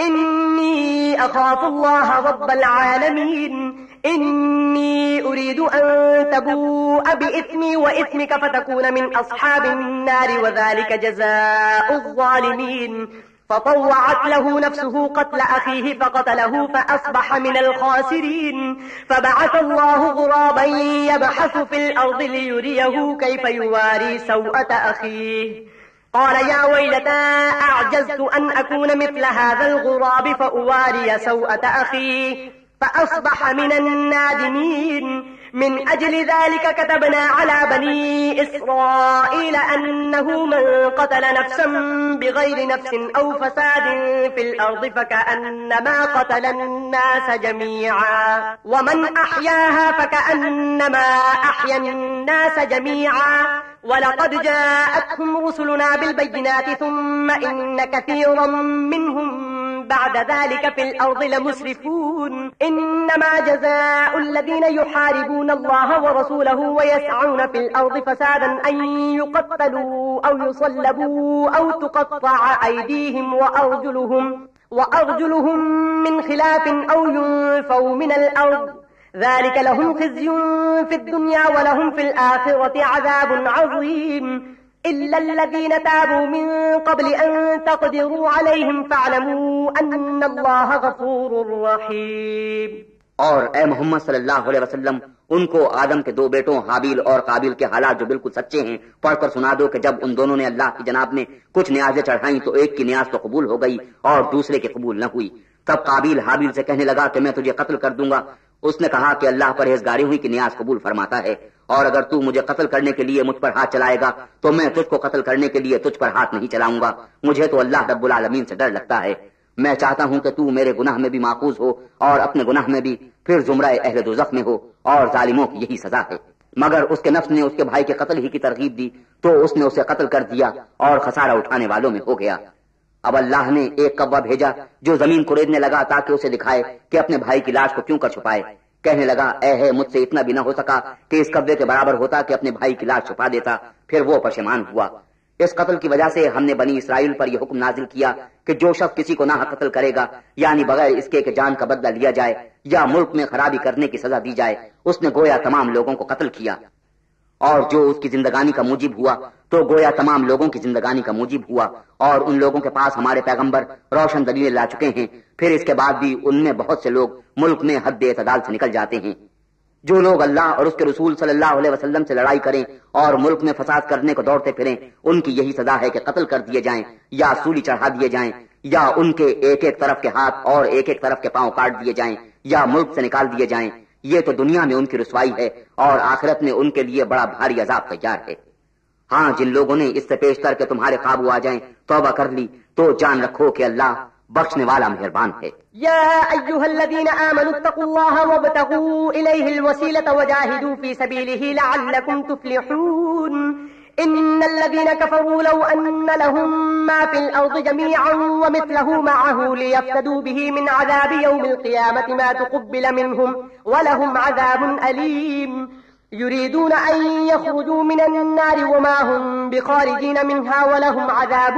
Speaker 1: إني أخاف الله رب العالمين إني أريد أن تبوء بإثمي وإثمك فتكون من أصحاب النار وذلك جزاء الظالمين فطوعت له نفسه قتل أخيه فقتله فأصبح من الخاسرين فبعث الله غرابا يبحث في الأرض ليريه كيف يواري سوءة أخيه قال يا ويلتى أعجزت أن أكون مثل هذا الغراب فأواري سوءة أخيه فأصبح من النادمين من أجل ذلك كتبنا على بني إسرائيل أنه من قتل نفسا بغير نفس أو فساد في الأرض فكأنما قتل الناس جميعا ومن أحياها فكأنما أحيا الناس جميعا ولقد جاءتهم رسلنا بالبينات ثم إن كثيرا منهم بعد ذلك في الأرض لمسرفون إنما جزاء الذين يحاربون الله ورسوله ويسعون في الأرض فسادا أن يقتلوا أو يصلبوا أو تقطع أيديهم وأرجلهم من خلاف أو ينفوا من الأرض ذلك لهم خزي في الدنيا ولهم في الآخرة عذاب عظيم إلا الذين تابوا من قبل أن تقدروا عليهم فاعلموا أن الله غفور رحيم.
Speaker 2: اور اے محمد صلی اللہ علیہ وسلم ان کو آدم کے 2 بیٹوں حابیل اور قابیل کے حالات جو بالکل سچے ہیں پڑھ کر سنا دو کہ جب ان دونوں نے اللہ کی جناب میں کچھ نیازیں چڑھائیں تو ایک کی نیاز تو قبول ہو گئی اور دوسرے کی قبول نہ ہوئی. تب قابیل حابیل سے کہنے لگا کہ میں تجھے قتل کر دوں گا. اس نے کہا کہ اللہ پرہیزگاری ہوئی کی نیاز قبول فرماتا ہے اور اگر تو مجھے قتل کرنے کے لیے مجھ پر ہاتھ چلائے گا تو میں تجھ کو قتل کرنے کے لیے تجھ پر ہاتھ نہیں چلاؤں گا. مجھے تو اللہ رب العالمین سے ڈر لگتا ہے. میں چاہتا ہوں کہ تو میرے گناہ میں بھی ماخوذ ہو اور اپنے گناہ میں بھی، پھر زمرہ اہل دوزخ میں ہو، اور ظالموں کی یہی سزا ہے. مگر اس کے نفس نے اس کے بھائی کے قتل ہی کی ترغیب دی تو اس نے اسے قتل کر دیا اور خسارہ اٹھانے والوں میں ہو گیا. اب اللہ نے ایک کوا بھیجا جو زمین کوریدنے لگا تاکہ اسے دکھائے کہ اپنے بھائی کی لاش کو کیوں کر چھپائے. کہنے لگا اے ہے مجھ سے اتنا بھی نہ ہو سکا کہ اس کوے کے برابر ہوتا کہ اپنے بھائی کی لاش چھپا دیتا. پھر وہ پشیمان ہوا. اس قتل کی وجہ سے ہم نے بنی اسرائیل پر یہ حکم نازل کیا کہ جو شخص کسی کو ناحق قتل کرے گا یعنی بغیر اس کے کہ جان کا بدلہ لیا جائے یا ملک میں خرابی کرنے کی سزا دی جائے، اس نے گویا تمام لوگوں کو قتل کیا. اور جو اس کی زندگانی کا موجب ہوا تو گویا تمام لوگوں کی زندگانی کا موجب ہوا. اور ان لوگوں کے پاس ہمارے پیغمبر روشن دلیلیں لا چکے ہیں، پھر اس کے بعد بھی ان میں بہت سے لوگ ملک میں حد اعتدال سے نکل جاتے ہیں. جو لوگ اللہ اور اس کے رسول صلی اللہ علیہ وسلم سے لڑائی کریں اور ملک میں فساد کرنے کو دوڑتے پھریں، ان کی یہی سزا ہے کہ قتل کر دیے جائیں یا سولی چڑھا دیے جائیں یا ان کے ایک ایک طرف کے ہاتھ اور ایک ایک طرف کے پاؤں کاٹ دیے جائیں یا ملک سے نکال دیے جائیں. یہ تو دنیا میں ان کی رسوائی ہے اور آخرت میں ان کے لیے بڑا بھاری عذاب تیار ہے. ہاں جن لوگوں نے اس سے پیشتر کہ تمہارے قابو آ جائیں توبہ کر لی تو جان رکھو کہ اللہ بخشنے والا مہربان ہے.
Speaker 1: يا أيها الذين آمنوا اتقوا الله وابتغوا إليه الوسيلة وجاهدوا في سبيله لعلكم تفلحون. إن الذين كفروا لو أن لهم ما في الأرض جميعا ومثله معه ليفتدوا به من عذاب يوم القيامة ما تقبل منهم ولهم عذاب أليم. يريدون أن يخرجوا من النار وما هم بخارجين منها ولهم عذاب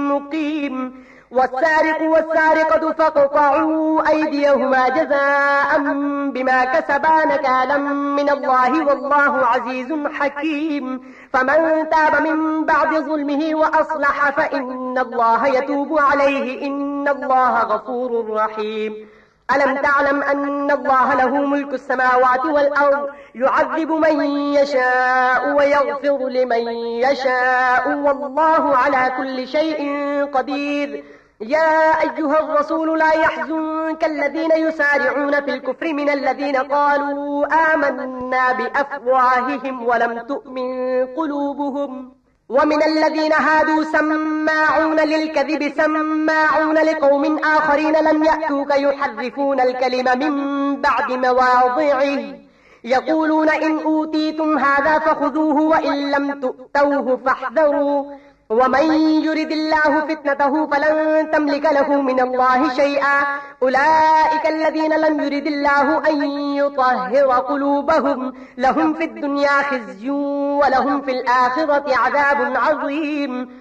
Speaker 1: مقيم. والسارق والسارقة فاقطعوا أيديهما جزاء بما كسبا نكالا من الله والله عزيز حكيم. فمن تاب من بعد ظلمه وأصلح فإن الله يتوب عليه إن الله غفور رحيم. ألم تعلم أن الله له ملك السماوات والأرض يعذب من يشاء ويغفر لمن يشاء والله على كل شيء قدير. يا أيها الرسول لا يحزنك الذين يسارعون في الكفر من الذين قالوا آمنا بأفواههم ولم تؤمن قلوبهم ومن الذين هادوا سماعون للكذب سماعون لقوم آخرين لم يأتوك يحرفون الكلم من بعد مواضعه يقولون إن أوتيتم هذا فخذوه وإن لم تؤتوه فاحذروا ومن يرد الله فتنته فلن تملك له من الله شيئا أولئك الذين لم يرد الله أن يطهر قلوبهم لهم في الدنيا خزي ولهم في الآخرة عذاب عظيم.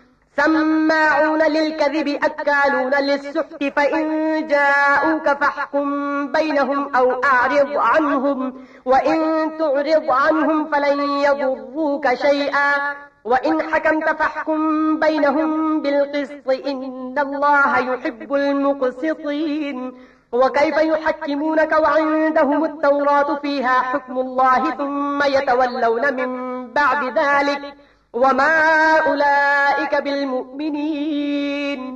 Speaker 1: سماعون للكذب أكالون للسحت فإن جاءوك فاحكم بينهم أو أعرض عنهم وإن تعرض عنهم فلن يضروك شيئا وإن حكمت فاحكم بينهم بالقسط إن الله يحب المقسطين. وكيف يحكمونك وعندهم التوراة فيها حكم الله ثم يتولون من بعد ذلك وما أولئك بالمؤمنين.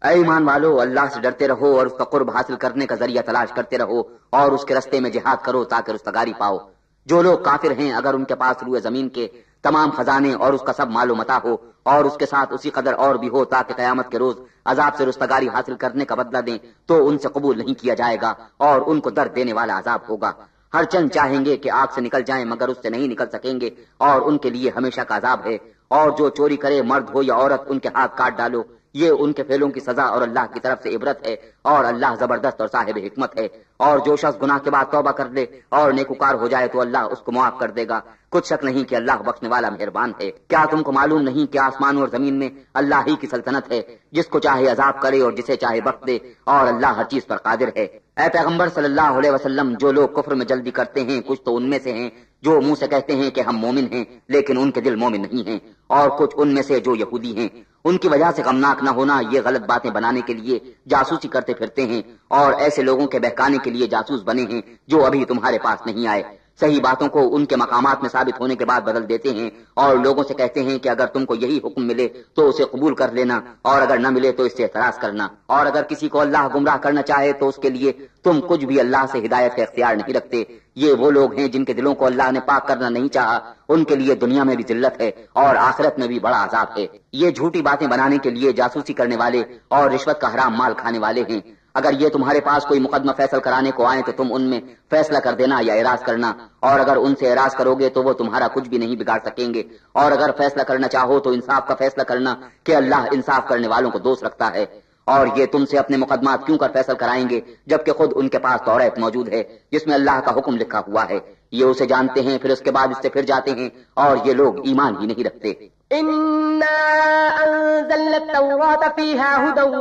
Speaker 2: اے ایمان والو، اللہ سے ڈرتے رہو اور اس کا قرب حاصل کرنے کا ذریعہ تلاش کرتے رہو اور اس کے رستے میں جہاد کرو تاکہ رستگاری پاؤ۔ جو لوگ کافر ہیں اگر ان کے پاس روئے زمین کے تمام خزانے اور اس کا سب مال و متاع ہو اور اس کے ساتھ اسی قدر اور بھی ہو تاکہ قیامت کے روز عذاب سے رستگاری حاصل کرنے کا بدلہ دیں تو ان سے قبول نہیں کیا جائے گا اور ان کو درد دینے والا عذاب ہوگا۔ ہر چند چاہیں گے کہ آگ سے نکل جائیں مگر اس سے نہیں نکل سکیں گے اور ان کے لیے ہمیشہ کا عذاب ہے۔ اور جو چوری کرے مرد ہو یا عورت ان کے ہاتھ کاٹ ڈالو، یہ ان کے فعلوں کی سزا اور اللہ کی طرف سے عبرت ہے اور اللہ زبردست اور صاحب حکمت ہے۔ اور جو شخص گناہ کے بعد توبہ کر لے اور نیکوکار ہو جائے تو اللہ اس کو معاف کر دے گا۔ کچھ شک نہیں کہ اللہ بخشنے والا مہربان ہے۔ کیا تم کو معلوم نہیں کہ آسمان اور زمین میں اللہ ہی کی سلطنت ہے، جس کو چاہے عذاب کرے اور جسے چاہے بخش دے، اور اللہ ہر چیز پر قادر ہے۔ اے پیغمبر صلی اللہ علیہ وسلم، جو لوگ کفر میں جلدی کرتے ہیں کچھ تو ان میں سے ہیں جو منہ سے کہتے ہیں کہ ہم مومن ہیں لیکن ان کے دل مومن نہیں ہیں، اور کچھ ان میں سے جو یہودی ہیں۔ ان کی وجہ سے غمناک نہ ہونا، یہ غلط باتیں بنانے کے لیے جاسوسی کرتے پھرتے ہیں اور ایسے لوگوں کے بہکانے کے لیے جاسوس بنے ہیں جو ابھی تمہارے پاس نہیں آئے۔ صحیح باتوں کو ان کے مقامات میں ثابت ہونے کے بعد بدل دیتے ہیں اور لوگوں سے کہتے ہیں کہ اگر تم کو یہی حکم ملے تو اسے قبول کر لینا اور اگر نہ ملے تو اس سے اعتراض کرنا، اور اگر کسی کو اللہ گمراہ کرنا چاہے تو اس کے لیے تم کچھ بھی اللہ سے ہدایت کا اختیار نہیں رکھتے۔ یہ وہ لوگ ہیں جن کے دلوں کو اللہ نے پاک کرنا نہیں چاہا، ان کے لیے دنیا میں بھی ذلت ہے اور آخرت میں بھی بڑا عذاب ہے۔ یہ جھوٹی باتیں بنانے کے لیے جاسوسی کرنے والے اور رشوت کا حرام مال کھانے والے ہیں۔ اگر یہ تمہارے پاس کوئی مقدمہ فیصل کرانے کو آئے تو تم ان میں فیصلہ کر دینا یا اعراض کرنا، اور اگر ان سے اعراض کرو گے تو وہ تمہارا کچھ بھی نہیں بگاڑ سکیں گے، اور اگر فیصلہ کرنا چاہو تو انصاف کا فیصلہ کرنا کہ اللہ انصاف کرنے والوں کو دوست رکھتا ہے۔ اور یہ تم سے اپنے مقدمات کیوں کر فیصل کرائیں گے جبکہ خود ان کے پاس توریت موجود ہے جس میں اللہ کا حکم لکھا ہوا ہے۔ یہ اسے جانتے ہیں پھر اس کے بعد اس سے پھر جاتے ہیں اور یہ لوگ ایمان ہی نہیں رکھتے۔
Speaker 1: إنا أنزلنا التوراة فيها هدى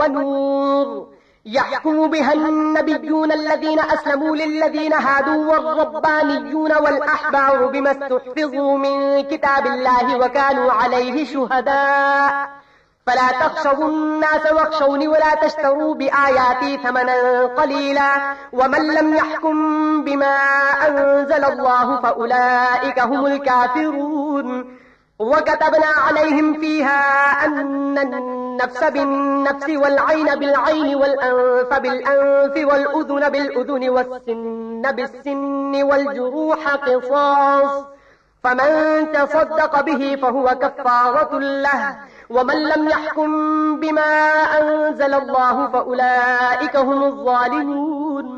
Speaker 1: ونور يحكم بها النبيون الذين أسلموا للذين هادوا والربانيون والأحبار بما استحفظوا من كتاب الله وكانوا عليه شهداء فلا تخشوا الناس واخشوني ولا تشتروا بآياتي ثمنا قليلا ومن لم يحكم بما أنزل الله فأولئك هم الكافرون وكتبنا عليهم فيها أن النفس بالنفس والعين بالعين والأنف بالأنف والأذن بالأذن والسن بالسن والجروح قصاص فمن تصدق به فهو كفارة له ومن لم يحكم بما أنزل الله فأولئك هم الظالمون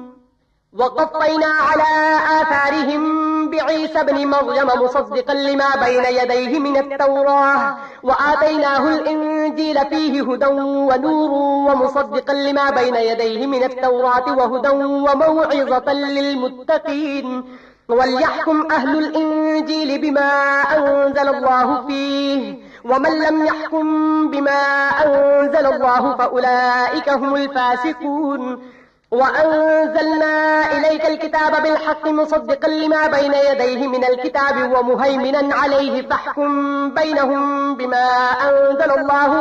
Speaker 1: وقفينا على آثارهم بعيسى ابن مريم مصدقا لما بين يديه من التوراة وآتيناه الإنجيل فيه هدى ونور ومصدقا لما بين يديه من التوراة وهدى وموعظة للمتقين وليحكم أهل الإنجيل بما أنزل الله فيه ومن لم يحكم بما أنزل الله فأولئك هم الفاسقون وأنزلنا إليك الكتاب بالحق مصدقا لما بين يديه من الكتاب ومهيمنا عليه فاحكم بينهم بما أنزل الله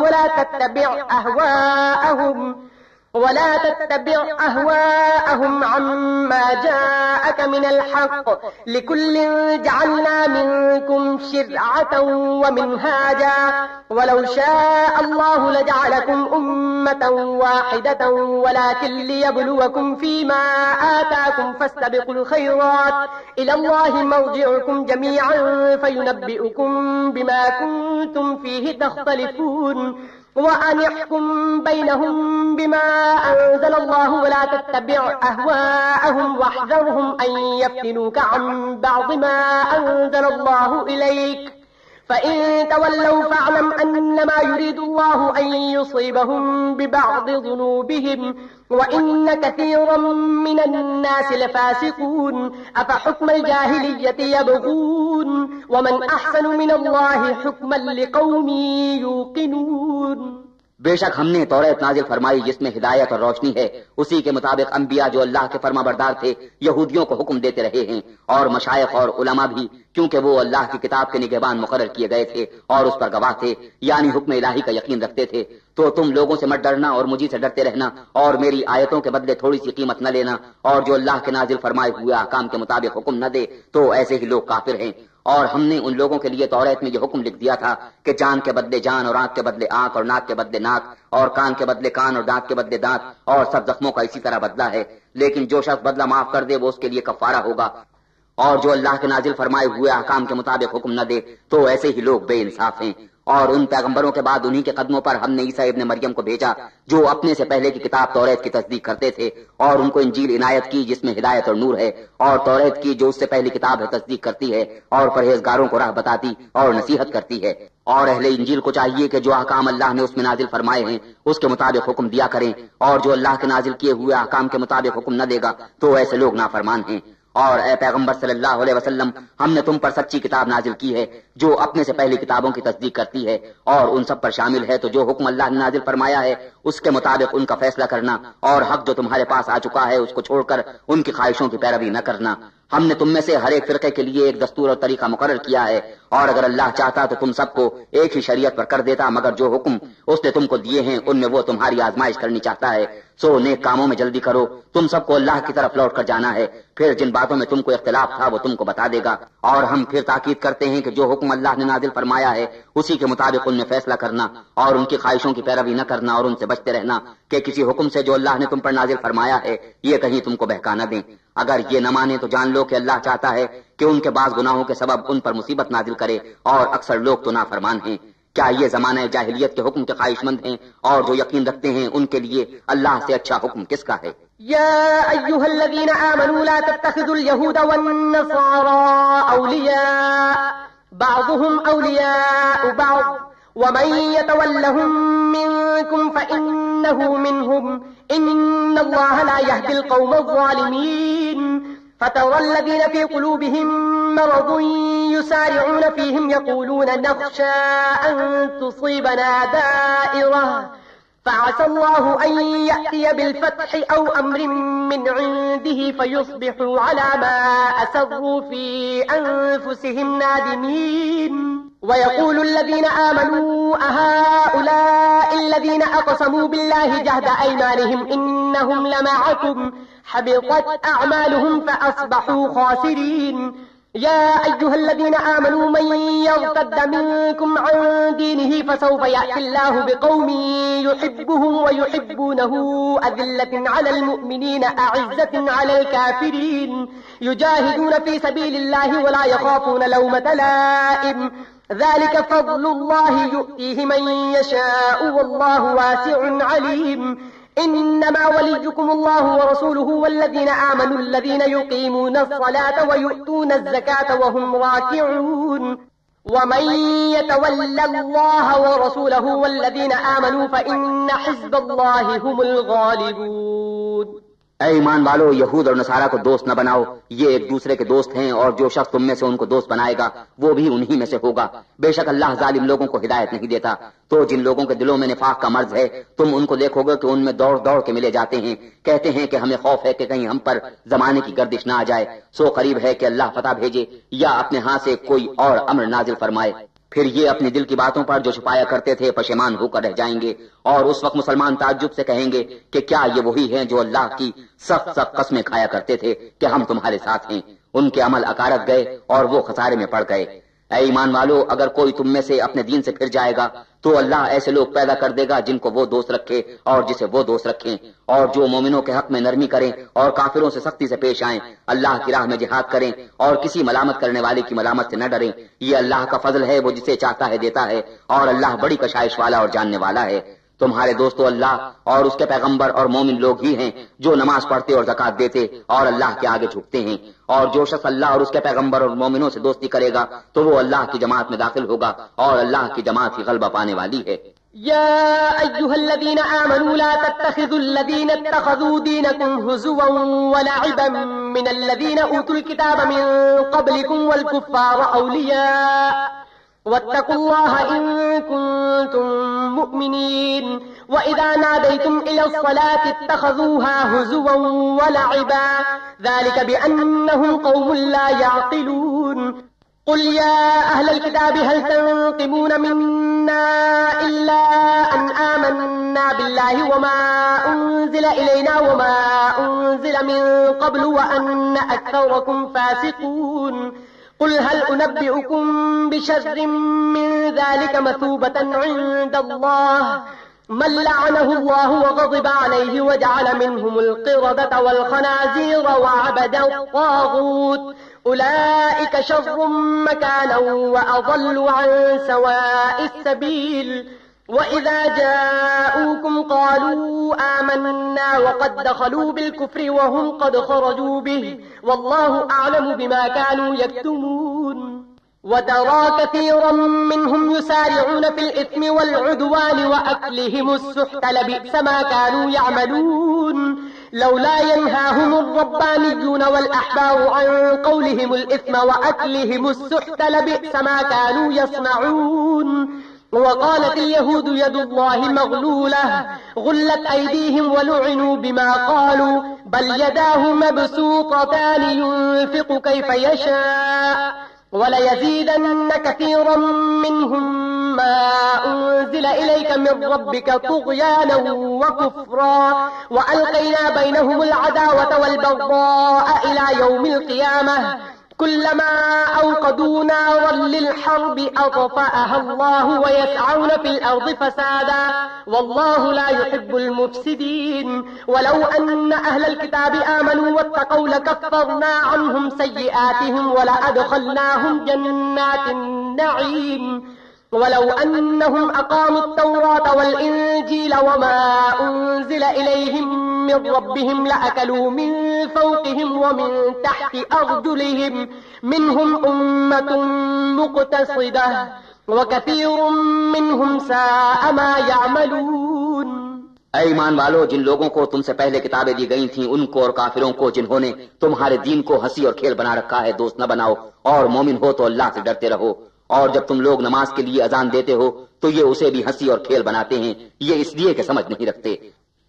Speaker 1: ولا تتبع أهواءهم عما جاءك من الحق لكل جعلنا منكم شرعة ومنهاجا ولو شاء الله لجعلكم أمة واحدة ولكن ليبلوكم فيما آتاكم فاستبقوا الخيرات إلى الله مرجعكم جميعا فينبئكم بما كنتم فيه تختلفون وأن يحكم بينهم بما أنزل الله ولا تتبع أهواءهم واحذرهم أن يفتنوك عن بعض ما أنزل الله إليك فإن تولوا فاعلم أنما يريد الله أن يصيبهم ببعض ذنوبهم وإن كثيرا من الناس لفاسقون أفحكم الجاهلية يبغون ومن أحسن من الله حكما لقوم يوقنون۔
Speaker 2: بے شک ہم نے توریت نازل فرمائی جس میں ہدایت اور روشنی ہے، اسی کے مطابق انبیاء جو اللہ کے فرما بردار تھے یہودیوں کو حکم دیتے رہے ہیں، اور مشائخ اور علماء بھی، کیونکہ وہ اللہ کی کتاب کے نگہبان مقرر کیے گئے تھے اور اس پر گواہ تھے، یعنی حکم الہی کا یقین رکھتے تھے۔ تو تم لوگوں سے مت ڈرنا اور مجھی سے ڈرتے رہنا اور میری آیتوں کے بدلے تھوڑی سی قیمت نہ لینا، اور جو اللہ کے نازل فرمائے ہوئے احکام کے مطابق حکم نہ دے تو ایسے ہی لوگ کافر ہیں۔ اور ہم نے ان لوگوں کے لیے توریت میں یہ حکم لکھ دیا تھا کہ جان کے بدلے جان اور آنکھ کے بدلے آنکھ اور ناک کے بدلے ناک اور کان کے بدلے کان اور دانت کے بدلے دانت اور سب زخموں کا اسی طرح بدلہ ہے، لیکن جو شخص بدلہ معاف کر دے وہ اس کے لیے کفارہ ہوگا، اور جو اللہ کے نازل فرمائے ہوئے احکام کے مطابق حکم نہ دے تو ایسے ہی لوگ بے انصاف ہیں۔ اور ان پیغمبروں کے بعد انہی کے قدموں پر ہم نے عیسیٰ ابن مریم کو بھیجا جو اپنے سے پہلے کی کتاب توریت کی تصدیق کرتے تھے، اور ان کو انجیل عنایت کی جس میں ہدایت اور نور ہے، اور توریت کی جو اس سے پہلی کتاب ہے تصدیق کرتی ہے اور پرہیزگاروں کو راہ بتاتی اور نصیحت کرتی ہے۔ اور اہل انجیل کو چاہیے کہ جو احکام اللہ نے اس میں نازل فرمائے ہیں اس کے مطابق حکم دیا کریں، اور جو اللہ کے نازل کیے ہوئے احکام کے مطابق حکم نہ دے گا تو ایسے لوگ نافرمان ہیں۔ اور اے پیغمبر صلی اللہ علیہ وسلم، ہم نے تم پر سچی کتاب نازل کی ہے جو اپنے سے پہلی کتابوں کی تصدیق کرتی ہے اور ان سب پر شامل ہے، تو جو حکم اللہ نے نازل فرمایا ہے اس کے مطابق ان کا فیصلہ کرنا، اور حق جو تمہارے پاس آ چکا ہے اس کو چھوڑ کر ان کی خواہشوں کی پیروی نہ کرنا۔ ہم نے تم میں سے ہر ایک فرقے کے لیے ایک دستور اور طریقہ مقرر کیا ہے، اور اگر اللہ چاہتا تو تم سب کو ایک ہی شریعت پر کر دیتا، مگر جو حکم اس نے تم کو دیے ہیں ان میں وہ تمہاری آزمائش کرنی چاہتا ہے، سو نیک کاموں میں جلدی کرو، تم سب کو اللہ کی طرف لوٹ کر جانا ہے، پھر جن باتوں میں تم کو اختلاف تھا وہ تم کو بتا دے گا۔ اور ہم پھر تاکید کرتے ہیں کہ جو حکم اللہ نے نازل فرمایا ہے اسی کے مطابق ان میں فیصلہ کرنا اور ان کی خواہشوں کی پیروی نہ کرنا، اور ان سے بچتے رہنا کہ کسی حکم سے جو اللہ نے تم پر نازل فرمایا ہے یہ کہیں تم کو بہکا نہ دیں۔ اگر یہ نہ مانے تو جان لو کہ اللہ چاہتا ہے کہ ان کے بعض گناہوں کے سبب ان پر مصیبت نازل کرے، اور اکثر لوگ تو نافرمان ہیں۔ کیا یہ زمانہ جاہلیت کے حکم کے خواہش مند ہیں، اور جو یقین رکھتے ہیں ان کے لیے اللہ سے اچھا حکم کس کا ہے؟
Speaker 1: يا أيها الذين آمنوا لا تتخذوا اليهود والنصارى أولياء بعضهم أولياء بعض ومن يتولهم منكم فإنه منهم إن الله لا يهدي القوم الظالمين فترى الذين في قلوبهم مرض يسارعون فيهم يقولون نخشى أن تصيبنا دائرة فعسى الله أن يأتي بالفتح أو أمر من عنده فيصبحوا على ما أسروا في أنفسهم نادمين ويقول الذين آمنوا أهؤلاء الذين أقسموا بالله جهد أيمانهم إنهم لمعكم حبطت أعمالهم فأصبحوا خاسرين يا أيها الذين آمنوا من يرتد منكم عن دينه فسوف يأتي الله بقوم يحبهم ويحبونه أذلة على المؤمنين أعزة على الكافرين يجاهدون في سبيل الله ولا يخافون لومة لائم ذلك فضل الله يؤتيه من يشاء والله واسع عليم إنما وليكم الله ورسوله والذين آمنوا الذين يقيمون الصلاة ويؤتون الزكاة وهم راكعون ومن يتول الله ورسوله والذين آمنوا فإن حزب الله هم الغالبون۔
Speaker 2: اے ایمان والو، یہود اور نصارہ کو دوست نہ بناؤ، یہ ایک دوسرے کے دوست ہیں، اور جو شخص تم میں سے ان کو دوست بنائے گا وہ بھی انہی میں سے ہوگا۔ بے شک اللہ ظالم لوگوں کو ہدایت نہیں دیتا۔ تو جن لوگوں کے دلوں میں نفاق کا مرض ہے تم ان کو دیکھو گے کہ ان میں دوڑ دوڑ کے ملے جاتے ہیں، کہتے ہیں کہ ہمیں خوف ہے کہ کہیں ہم پر زمانے کی گردش نہ آ جائے، سو قریب ہے کہ اللہ فتح بھیجے یا اپنے ہاں سے کوئی اور امر نازل فرمائے، پھر یہ اپنی دل کی باتوں پر جو چھپایا کرتے تھے پشیمان ہو کر رہ جائیں گے، اور اس وقت مسلمان تعجب سے کہیں گے کہ کیا یہ وہی ہیں جو اللہ کی سخت سخت قسمیں کھایا کرتے تھے کہ ہم تمہارے ساتھ ہیں؟ ان کے عمل اکارت گئے اور وہ خسارے میں پڑ گئے۔ اے ایمان والو، اگر کوئی تم میں سے اپنے دین سے پھر جائے گا تو اللہ ایسے لوگ پیدا کر دے گا جن کو وہ دوست رکھے اور جسے وہ دوست رکھیں، اور جو مومنوں کے حق میں نرمی کریں اور کافروں سے سختی سے پیش آئیں، اللہ کی راہ میں جہاد کریں اور کسی ملامت کرنے والے کی ملامت سے نہ ڈریں۔ یہ اللہ کا فضل ہے، وہ جسے چاہتا ہے دیتا ہے، اور اللہ بڑی کشائش والا اور جاننے والا ہے۔ تمہارے دوستو اللہ اور اس کے پیغمبر اور مومن لوگ ہی ہیں جو نماز پڑھتے اور زکات دیتے اور اللہ کے آگے جھکتے ہیں، اور جو شخص اللہ اور اس کے پیغمبر اور مومنوں سے دوستی کرے گا تو وہ اللہ کی جماعت میں داخل ہوگا، اور اللہ کی جماعت ہی غلبہ پانے والی ہے۔
Speaker 1: يا أيها الذين آمنوا لا تتخذوا الذين اتخذوا دينكم هزوا ولعبا من الذين أوتوا الكتاب من قبلكم والكفار أولياء واتقوا الله إن كنتم مؤمنين وإذا ناديتم إلى الصلاة اتخذوها هزوا ولعبا ذلك بأنهم قوم لا يعقلون قل يا أهل الكتاب هل تنقمون منا إلا أن آمنا بالله وما أنزل إلينا وما أنزل من قبل وأن أكثركم فاسقون قل هل أنبئكم بشر من ذلك مثوبة عند الله من لعنه الله وغضب عليه وجعل منهم القردة والخنازير وعبد الطاغوت أولئك شر مكانا وأضل عن سواء السبيل وإذا جاءوكم قالوا آمنا وقد دخلوا بالكفر وهم قد خرجوا به والله أعلم بما كانوا يكتمون وترى كثيرا منهم يسارعون في الإثم والعدوان وأكلهم السحت لبئس ما كانوا يعملون لولا ينهاهم الربانيون والأحبار عن قولهم الإثم وأكلهم السحت لبئس ما كانوا يصنعون وقالت اليهود يد الله مغلولة غلت أيديهم ولعنوا بما قالوا بل يداه مبسوطتان ينفق كيف يشاء وليزيدن كثيرا منهم ما أنزل إليك من ربك طغيانا وكفرا وألقينا بينهم العداوة والبغضاء إلى يوم القيامة كلما أوقدوا نارا للحرب أطفأها الله ويسعون في الأرض فسادا والله لا يحب المفسدين ولو أن أهل الكتاب آمنوا واتقوا لكفرنا عنهم سيئاتهم ولأدخلناهم جنات النعيم ولو أنهم أقاموا التوراة والإنجيل وما أنزل إليهم من ربهم لأكلوا من فوقهم ومن تحت أرجلهم منهم أمة مقتصدة وكثير منهم ساء ما يعملون.
Speaker 2: اے ایمان والو، جن لوگوں کو تم سے پہلے کتابیں دی گئی تھیں ان کو اور کافروں کو جنہوں نے تمہارے دین کو ہنسی اور کھیل بنا رکھا ہے دوست نہ بناؤ، اور مومن ہو تو اللہ سے ڈرتے رہو، اور جب تم لوگ نماز کے لیے اذان دیتے ہو تو یہ اسے بھی ہنسی اور کھیل بناتے ہیں، یہ اس لیے کہ سمجھ نہیں رکھتے.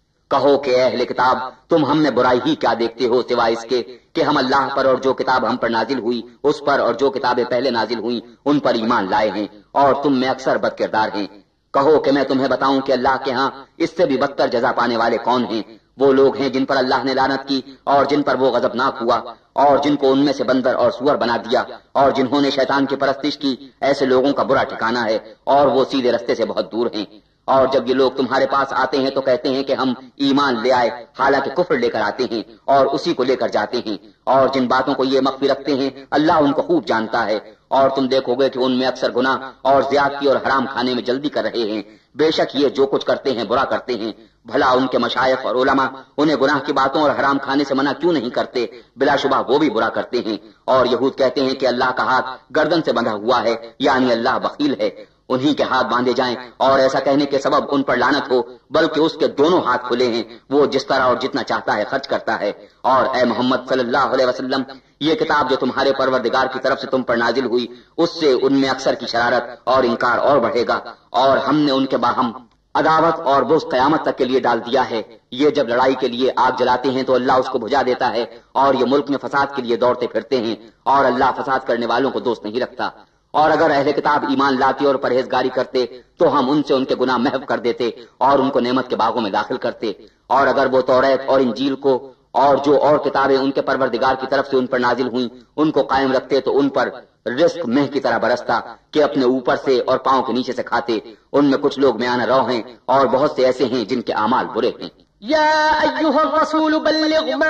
Speaker 2: کہو کہ اے اہل کتاب، تم ہم میں برائی ہی کیا دیکھتے ہو سوائے اس کے کہ ہم اللہ پر اور جو کتاب ہم پر نازل ہوئی اس پر اور جو کتابیں پہلے نازل ہوئیں ان پر ایمان لائے ہیں، اور تم میں اکثر بد کردار ہیں. کہو کہ میں تمہیں بتاؤں کہ اللہ کے ہاں اس سے بھی بدتر جزا پانے والے کون ہیں؟ وہ لوگ ہیں جن پر اللہ نے لعنت کی اور جن پر وہ غضبناک ہوا، اور جن کو ان میں سے بندر اور سور بنا دیا، اور جنہوں نے شیطان کی پرستش کی، ایسے لوگوں کا برا ٹھکانہ ہے اور وہ سیدھے رستے سے بہت دور ہیں. اور جب یہ لوگ تمہارے پاس آتے ہیں تو کہتے ہیں کہ ہم ایمان لے آئے، حالانکہ کفر لے کر آتے ہیں اور اسی کو لے کر جاتے ہیں. اور جن باتوں کو یہ مخفی رکھتے ہیں اللہ ان کو خوب جانتا ہے، اور تم دیکھو گے کہ ان میں اکثر گناہ اور زیادتی اور حرام کھانے میں جلدی کر رہے ہیں. بے شک یہ جو کچھ کرتے ہیں برا کرتے ہیں. بھلا ان کے مشائخ اور علماء انہیں گناہ کی باتوں اور حرام کھانے سے منع کیوں نہیں کرتے؟ بلا شبہ وہ بھی برا کرتے ہیں. اور یہود کہتے ہیں کہ اللہ کا ہاتھ گردن سے بندھا ہوا ہے، یعنی اللہ بخیل ہے، انہی کے ہاتھ باندھے جائیں، اور ایسا کہنے کے سبب ان پر لعنت ہو، بلکہ اس کے دونوں ہاتھ کھلے ہیں، وہ جس طرح اور جتنا چاہتا ہے خرچ کرتا ہے. اور اے محمد صلی اللہ علیہ وسلم، یہ کتاب جو تمہارے پروردگار کی طرف سے تم پر نازل ہوئی اس سے ان میں اکثر کی شرارت اور انکار اور بڑھے گا، اور ہم نے ان کے باہم عداوت اور بغض قیامت تک کے لیے ڈال دیا ہے. یہ جب لڑائی کے لیے آگ جلاتے ہیں تو اللہ اس کو بجھا دیتا ہے، اور یہ ملک میں فساد کے لیے دوڑتے پھرتے ہیں، اور اللہ فساد کرنے والوں کو دوست نہیں رکھتا. اور اگر اہل کتاب ایمان لاتے اور پرہیزگاری کرتے تو ہم ان سے ان کے گناہ محو کر دیتے اور ان کو نعمت کے باغوں میں داخل کرتے. اور اگر وہ توریت اور انجیل کو اور جو اور کتابیں ان کے پروردگار کی طرف سے ان پر نازل ہوئیں ان کو قائم رکھتے تو ان پر رزق مہ کی طرح برستا کہ اپنے اوپر سے اور پاؤں کے نیچے سے کھاتے. ان میں کچھ لوگ میانہ رو ہیں اور بہت سے ایسے ہیں جن کے اعمال برے ہیں.
Speaker 1: يا أيها الرسول بلغ ما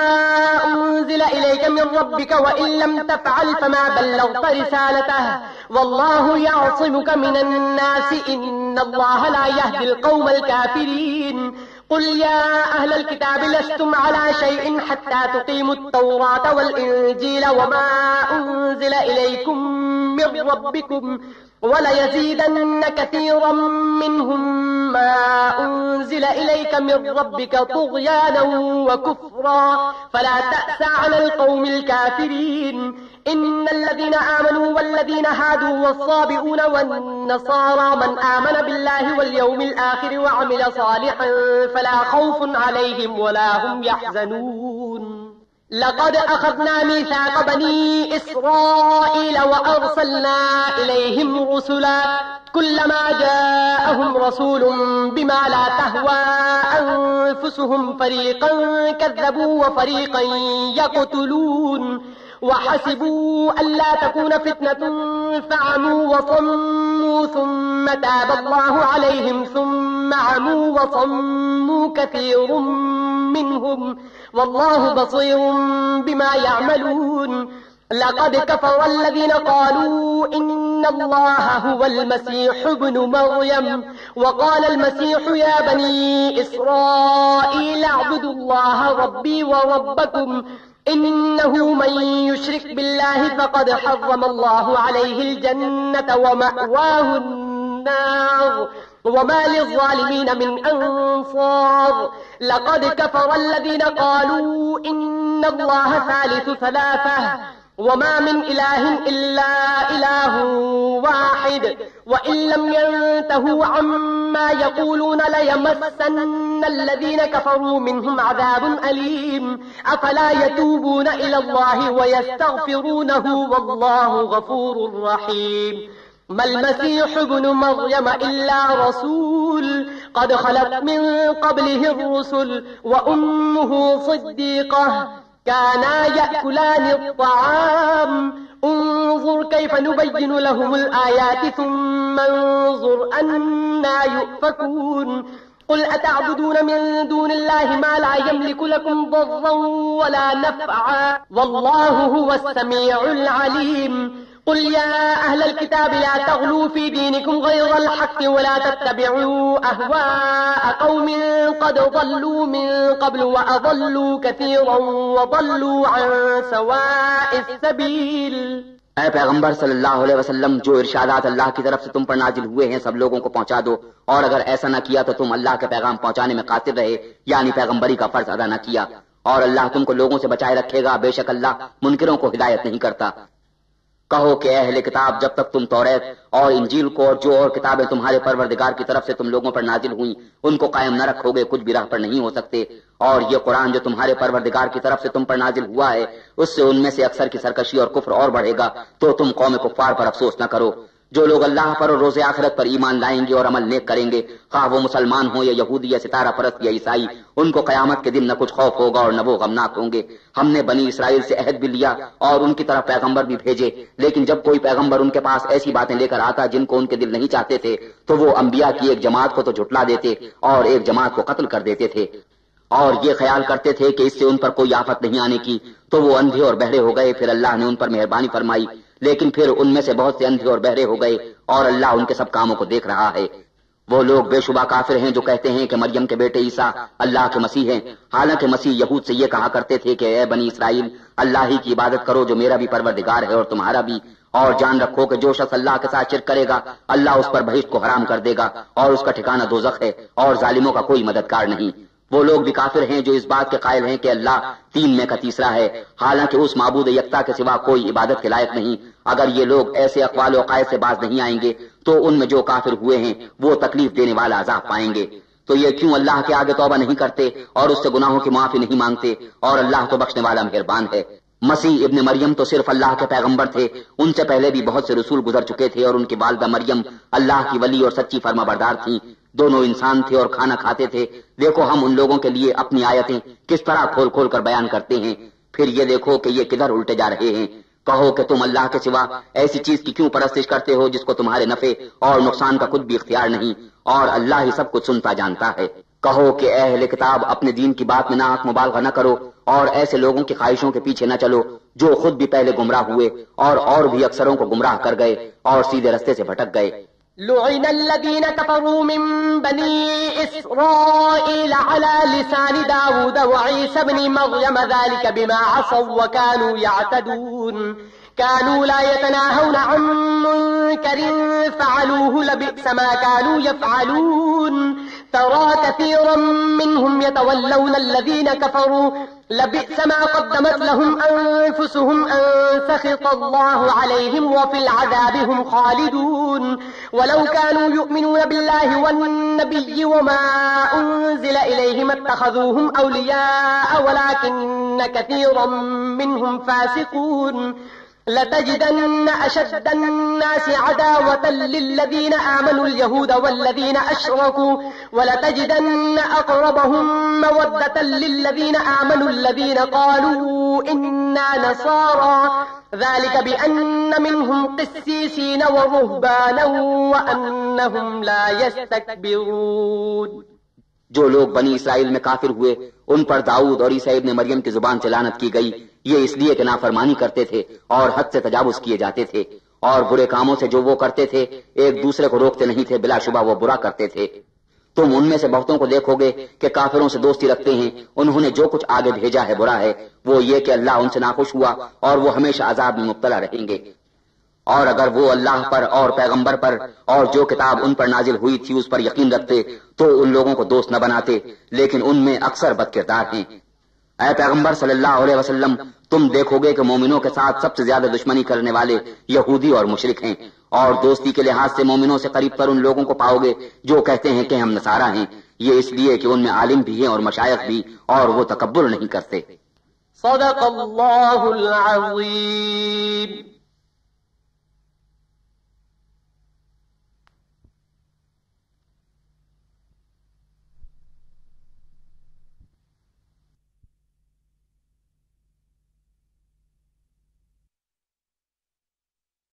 Speaker 1: أنزل إليك من ربك وإن لم تفعل فما بلغت رسالته والله يعصمك من الناس إن الله لا يهدي القوم الكافرين. قل يا أهل الكتاب لستم على شيء حتى تقيموا التوراة والإنجيل وما أنزل إليكم من ربكم وَلَيَزِيدَنَّ كَثِيرًا مِّنْهُمْ مَا أُنزِلَ إِلَيْكَ مِن رَّبِّكَ طُغْيَانًا وَكُفْرًا فَلَا تَأْسَ عَلَى الْقَوْمِ الْكَافِرِينَ. إِنَّ الَّذِينَ آمَنُوا وَالَّذِينَ هَادُوا وَالصَّابِئُونَ وَالنَّصَارَىٰ مَنْ آمَنَ بِاللَّهِ وَالْيَوْمِ الْآخِرِ وَعَمِلَ صَالِحًا فَلَا خَوْفٌ عَلَيْهِمْ وَلَا هُمْ يَحْزَنُونَ. لقد أخذنا ميثاق بني إسرائيل وأرسلنا إليهم رسلا كلما جاءهم رسول بما لا تهوى أنفسهم فريقا كذبوا وفريقا يقتلون وحسبوا ألا تكون فتنة فعموا وصموا ثم تاب الله عليهم ثم عموا وصموا كثير منهم والله بصير بما يعملون لقد كفر الذين قالوا إن الله هو المسيح ابن مريم وقال المسيح يا بني إسرائيل اعبدوا الله ربي وربكم إنه من يشرك بالله فقد حرم الله عليه الجنة ومأواه النار وما للظالمين من أنصار لقد كفر الذين قالوا إن الله ثالث ثلاثة وما من إله إلا إله واحد وإن لم ينتهوا عما يقولون ليمسن الذين كفروا منهم عذاب أليم أفلا يتوبون إلى الله ويستغفرونه والله غفور رحيم ما المسيح ابن مريم إلا رسول قد خلت من قبله الرسل وأمه صديقة كانا يأكلان الطعام انظر كيف نبين لهم الآيات ثم انظر أنا يؤفكون قل أتعبدون من دون الله ما لا يملك لكم ضرا ولا نفعا والله هو السميع العليم قل يا أهل الكتاب لا تغلوا في دينكم غير الحق ولا تتبعوا أهواء قوم قد ضلوا من قبل وأضلوا كثيرا وضلوا عن سواء السبيل.
Speaker 2: اے پیغمبر صلی اللہ علیہ وسلم جو ارشادات اللہ کی طرف سے تم پر نازل ہوئے ہیں سب لوگوں کو پہنچا دو اور اگر ایسا نہ کیا تو تم اللہ کے پیغام پہنچانے میں قاصر رہے یعنی پیغمبری کا فرض ادا نہ کیا اور اللہ تم کو لوگوں سے بچائے رکھے گا بے شک اللہ منکروں کو ہدایت نہیں کرتا. کہو کہ اہل کتاب جب تک تم توریت اور انجیل کو اور جو اور کتابیں تمہارے پروردگار کی طرف سے تم لوگوں پر نازل ہوئیں ان کو قائم نہ رکھو گے کچھ بھی راہ پر نہیں ہو سکتے اور یہ قرآن جو تمہارے پروردگار کی طرف سے تم پر نازل ہوا ہے اس سے ان میں سے اکثر کی سرکشی اور کفر اور بڑھے گا تو تم قوم کفار پر افسوس نہ کرو. جو لوگ اللہ پر اور روز آخرت پر ایمان لائیں گے اور عمل نیک کریں گے خواہ وہ مسلمان ہوں یا یہودی یا ستارہ پرست یا عیسائی ان کو قیامت کے دن نہ کچھ خوف ہوگا اور نہ وہ غمناک ہوں گے. ہم نے بنی اسرائیل سے عہد بھی لیا اور ان کی طرف پیغمبر بھی بھیجے لیکن جب کوئی پیغمبر ان کے پاس ایسی باتیں لے کر آتا جن کو ان کے دل نہیں چاہتے تھے تو وہ انبیاء کی ایک جماعت کو تو جھٹلا دیتے اور ایک جماعت کو قتل کر دیتے تھے اور یہ خیال کرتے تھے کہ اس سے ان پر کوئی آفت نہیں آنے کی تو وہ اندھے اور بہرے ہو گئے. پھر اللہ نے ان پر مہربانی فرمائی لیکن پھر ان میں سے بہت سے اندھے اور بہرے ہو گئے اور اللہ ان کے سب کاموں کو دیکھ رہا ہے. وہ لوگ بے شبہ کافر ہیں جو کہتے ہیں کہ مریم کے بیٹے عیسیٰ اللہ کے مسیح ہیں حالانکہ مسیح یہود سے یہ کہا کرتے تھے کہ اے بنی اسرائیل اللہ ہی کی عبادت کرو جو میرا بھی پروردگار ہے اور تمہارا بھی اور جان رکھو کہ جو شخص اللہ کے ساتھ شرک کرے گا اللہ اس پر بہشت کو حرام کر دے گا اور اس کا ٹھکانہ دوزخ ہے اور ظالموں کا کوئی مددگار نہیں. وہ لوگ بھی کافر ہیں جو اس بات کے قائل ہیں کہ اللہ تین میں کا تیسرا ہے حالانکہ اس معبود یکتا کے سوا کوئی عبادت کے لائق نہیں. اگر یہ لوگ ایسے اقوال و عقائد سے باز نہیں آئیں گے تو ان میں جو کافر ہوئے ہیں وہ تکلیف دینے والا عذاب پائیں گے. تو یہ کیوں اللہ کے آگے توبہ نہیں کرتے اور اس سے گناہوں کی معافی نہیں مانگتے اور اللہ تو بخشنے والا مہربان ہے. مسیح ابن مریم تو صرف اللہ کے پیغمبر تھے ان سے پہلے بھی بہت سے رسول گزر چکے تھے اور ان کی والدہ مریم اللہ کی ولی اور سچی فرما بردار تھیں. دونوں انسان تھے اور کھانا کھاتے تھے. دیکھو ہم ان لوگوں کے لیے اپنی آیتیں کس طرح کھول کھول کر بیان کرتے ہیں پھر یہ دیکھو کہ یہ کدھر الٹے جا رہے ہیں. کہو کہ تم اللہ کے سوا ایسی چیز کی کیوں پرستش کرتے ہو جس کو تمہارے نفع اور نقصان کا کچھ بھی اختیار نہیں اور اللہ ہی سب کچھ سنتا جانتا ہے. کہو کہ اے اہل کتاب اپنے دین کی بات میں ناحق مبالغہ نہ کرو اور ایسے لوگوں کی خواہشوں کے پیچھے نہ چلو جو خود بھی پہلے گمراہ ہوئے اور بھی اکثروں کو گمراہ کر گئے اور سیدھے رستے سے بھٹک گئے.
Speaker 1: لعن الذين كفروا من بني إسرائيل على لسان داود وعيسى بن مريم ذلك بما عصوا وكانوا يعتدون كانوا لا يتناهون عن منكر فعلوه لبئس ما كانوا يفعلون ترى كثيرا منهم يتولون الذين كفروا لبئس ما قدمت لهم أنفسهم أن سخط الله عليهم وفي العذاب هم خالدون ولو كانوا يؤمنون بالله والنبي وما أنزل إليهم اتخذوهم أولياء ولكن كثيرا منهم فاسقون لتجدن أشد الناس عداوة للذين آمنوا اليهود والذين أشركوا ولتجدن أقربهم مودة للذين آمنوا الذين قالوا إنا نصارى ذلك بأن منهم قسيسين ورهبانا وأنهم لا يستكبرون.
Speaker 2: جو لوگ بنی اسرائیل میں کافر ہوئے ان پر داؤد اور عیسیٰ ابن مریم کی زبان سے لعنت کی گئی، یہ اس لیے کہ نافرمانی کرتے تھے اور حد سے تجاوز کیے جاتے تھے، اور برے کاموں سے جو وہ کرتے تھے ایک دوسرے کو روکتے نہیں تھے، بلا شبہ وہ برا کرتے تھے. تم ان میں سے بہتوں کو دیکھو گے کہ کافروں سے دوستی رکھتے ہیں، انہوں نے جو کچھ آگے بھیجا ہے برا ہے، وہ یہ کہ اللہ ان سے ناخوش ہوا اور وہ ہمیشہ عذاب میں مبتلا رہیں گے. اور اگر وہ اللہ پر اور پیغمبر پر اور جو کتاب ان پر نازل ہوئی تھی اس پر یقین رکھتے تو ان لوگوں کو دوست نہ بناتے، لیکن ان میں اکثر بد کردار ہیں. اے پیغمبر صلی اللہ علیہ وسلم، تم دیکھو گے کہ مومنوں کے ساتھ سب سے زیادہ دشمنی کرنے والے یہودی اور مشرک ہیں، اور دوستی کے لحاظ سے مومنوں سے قریب تر ان لوگوں کو پاؤ گے جو کہتے ہیں کہ ہم نصارہ ہیں. یہ اس لیے کہ ان میں عالم بھی ہیں اور مشائخ بھی، اور وہ تکبر نہیں کرتے.
Speaker 1: صدق اللہ العظیم.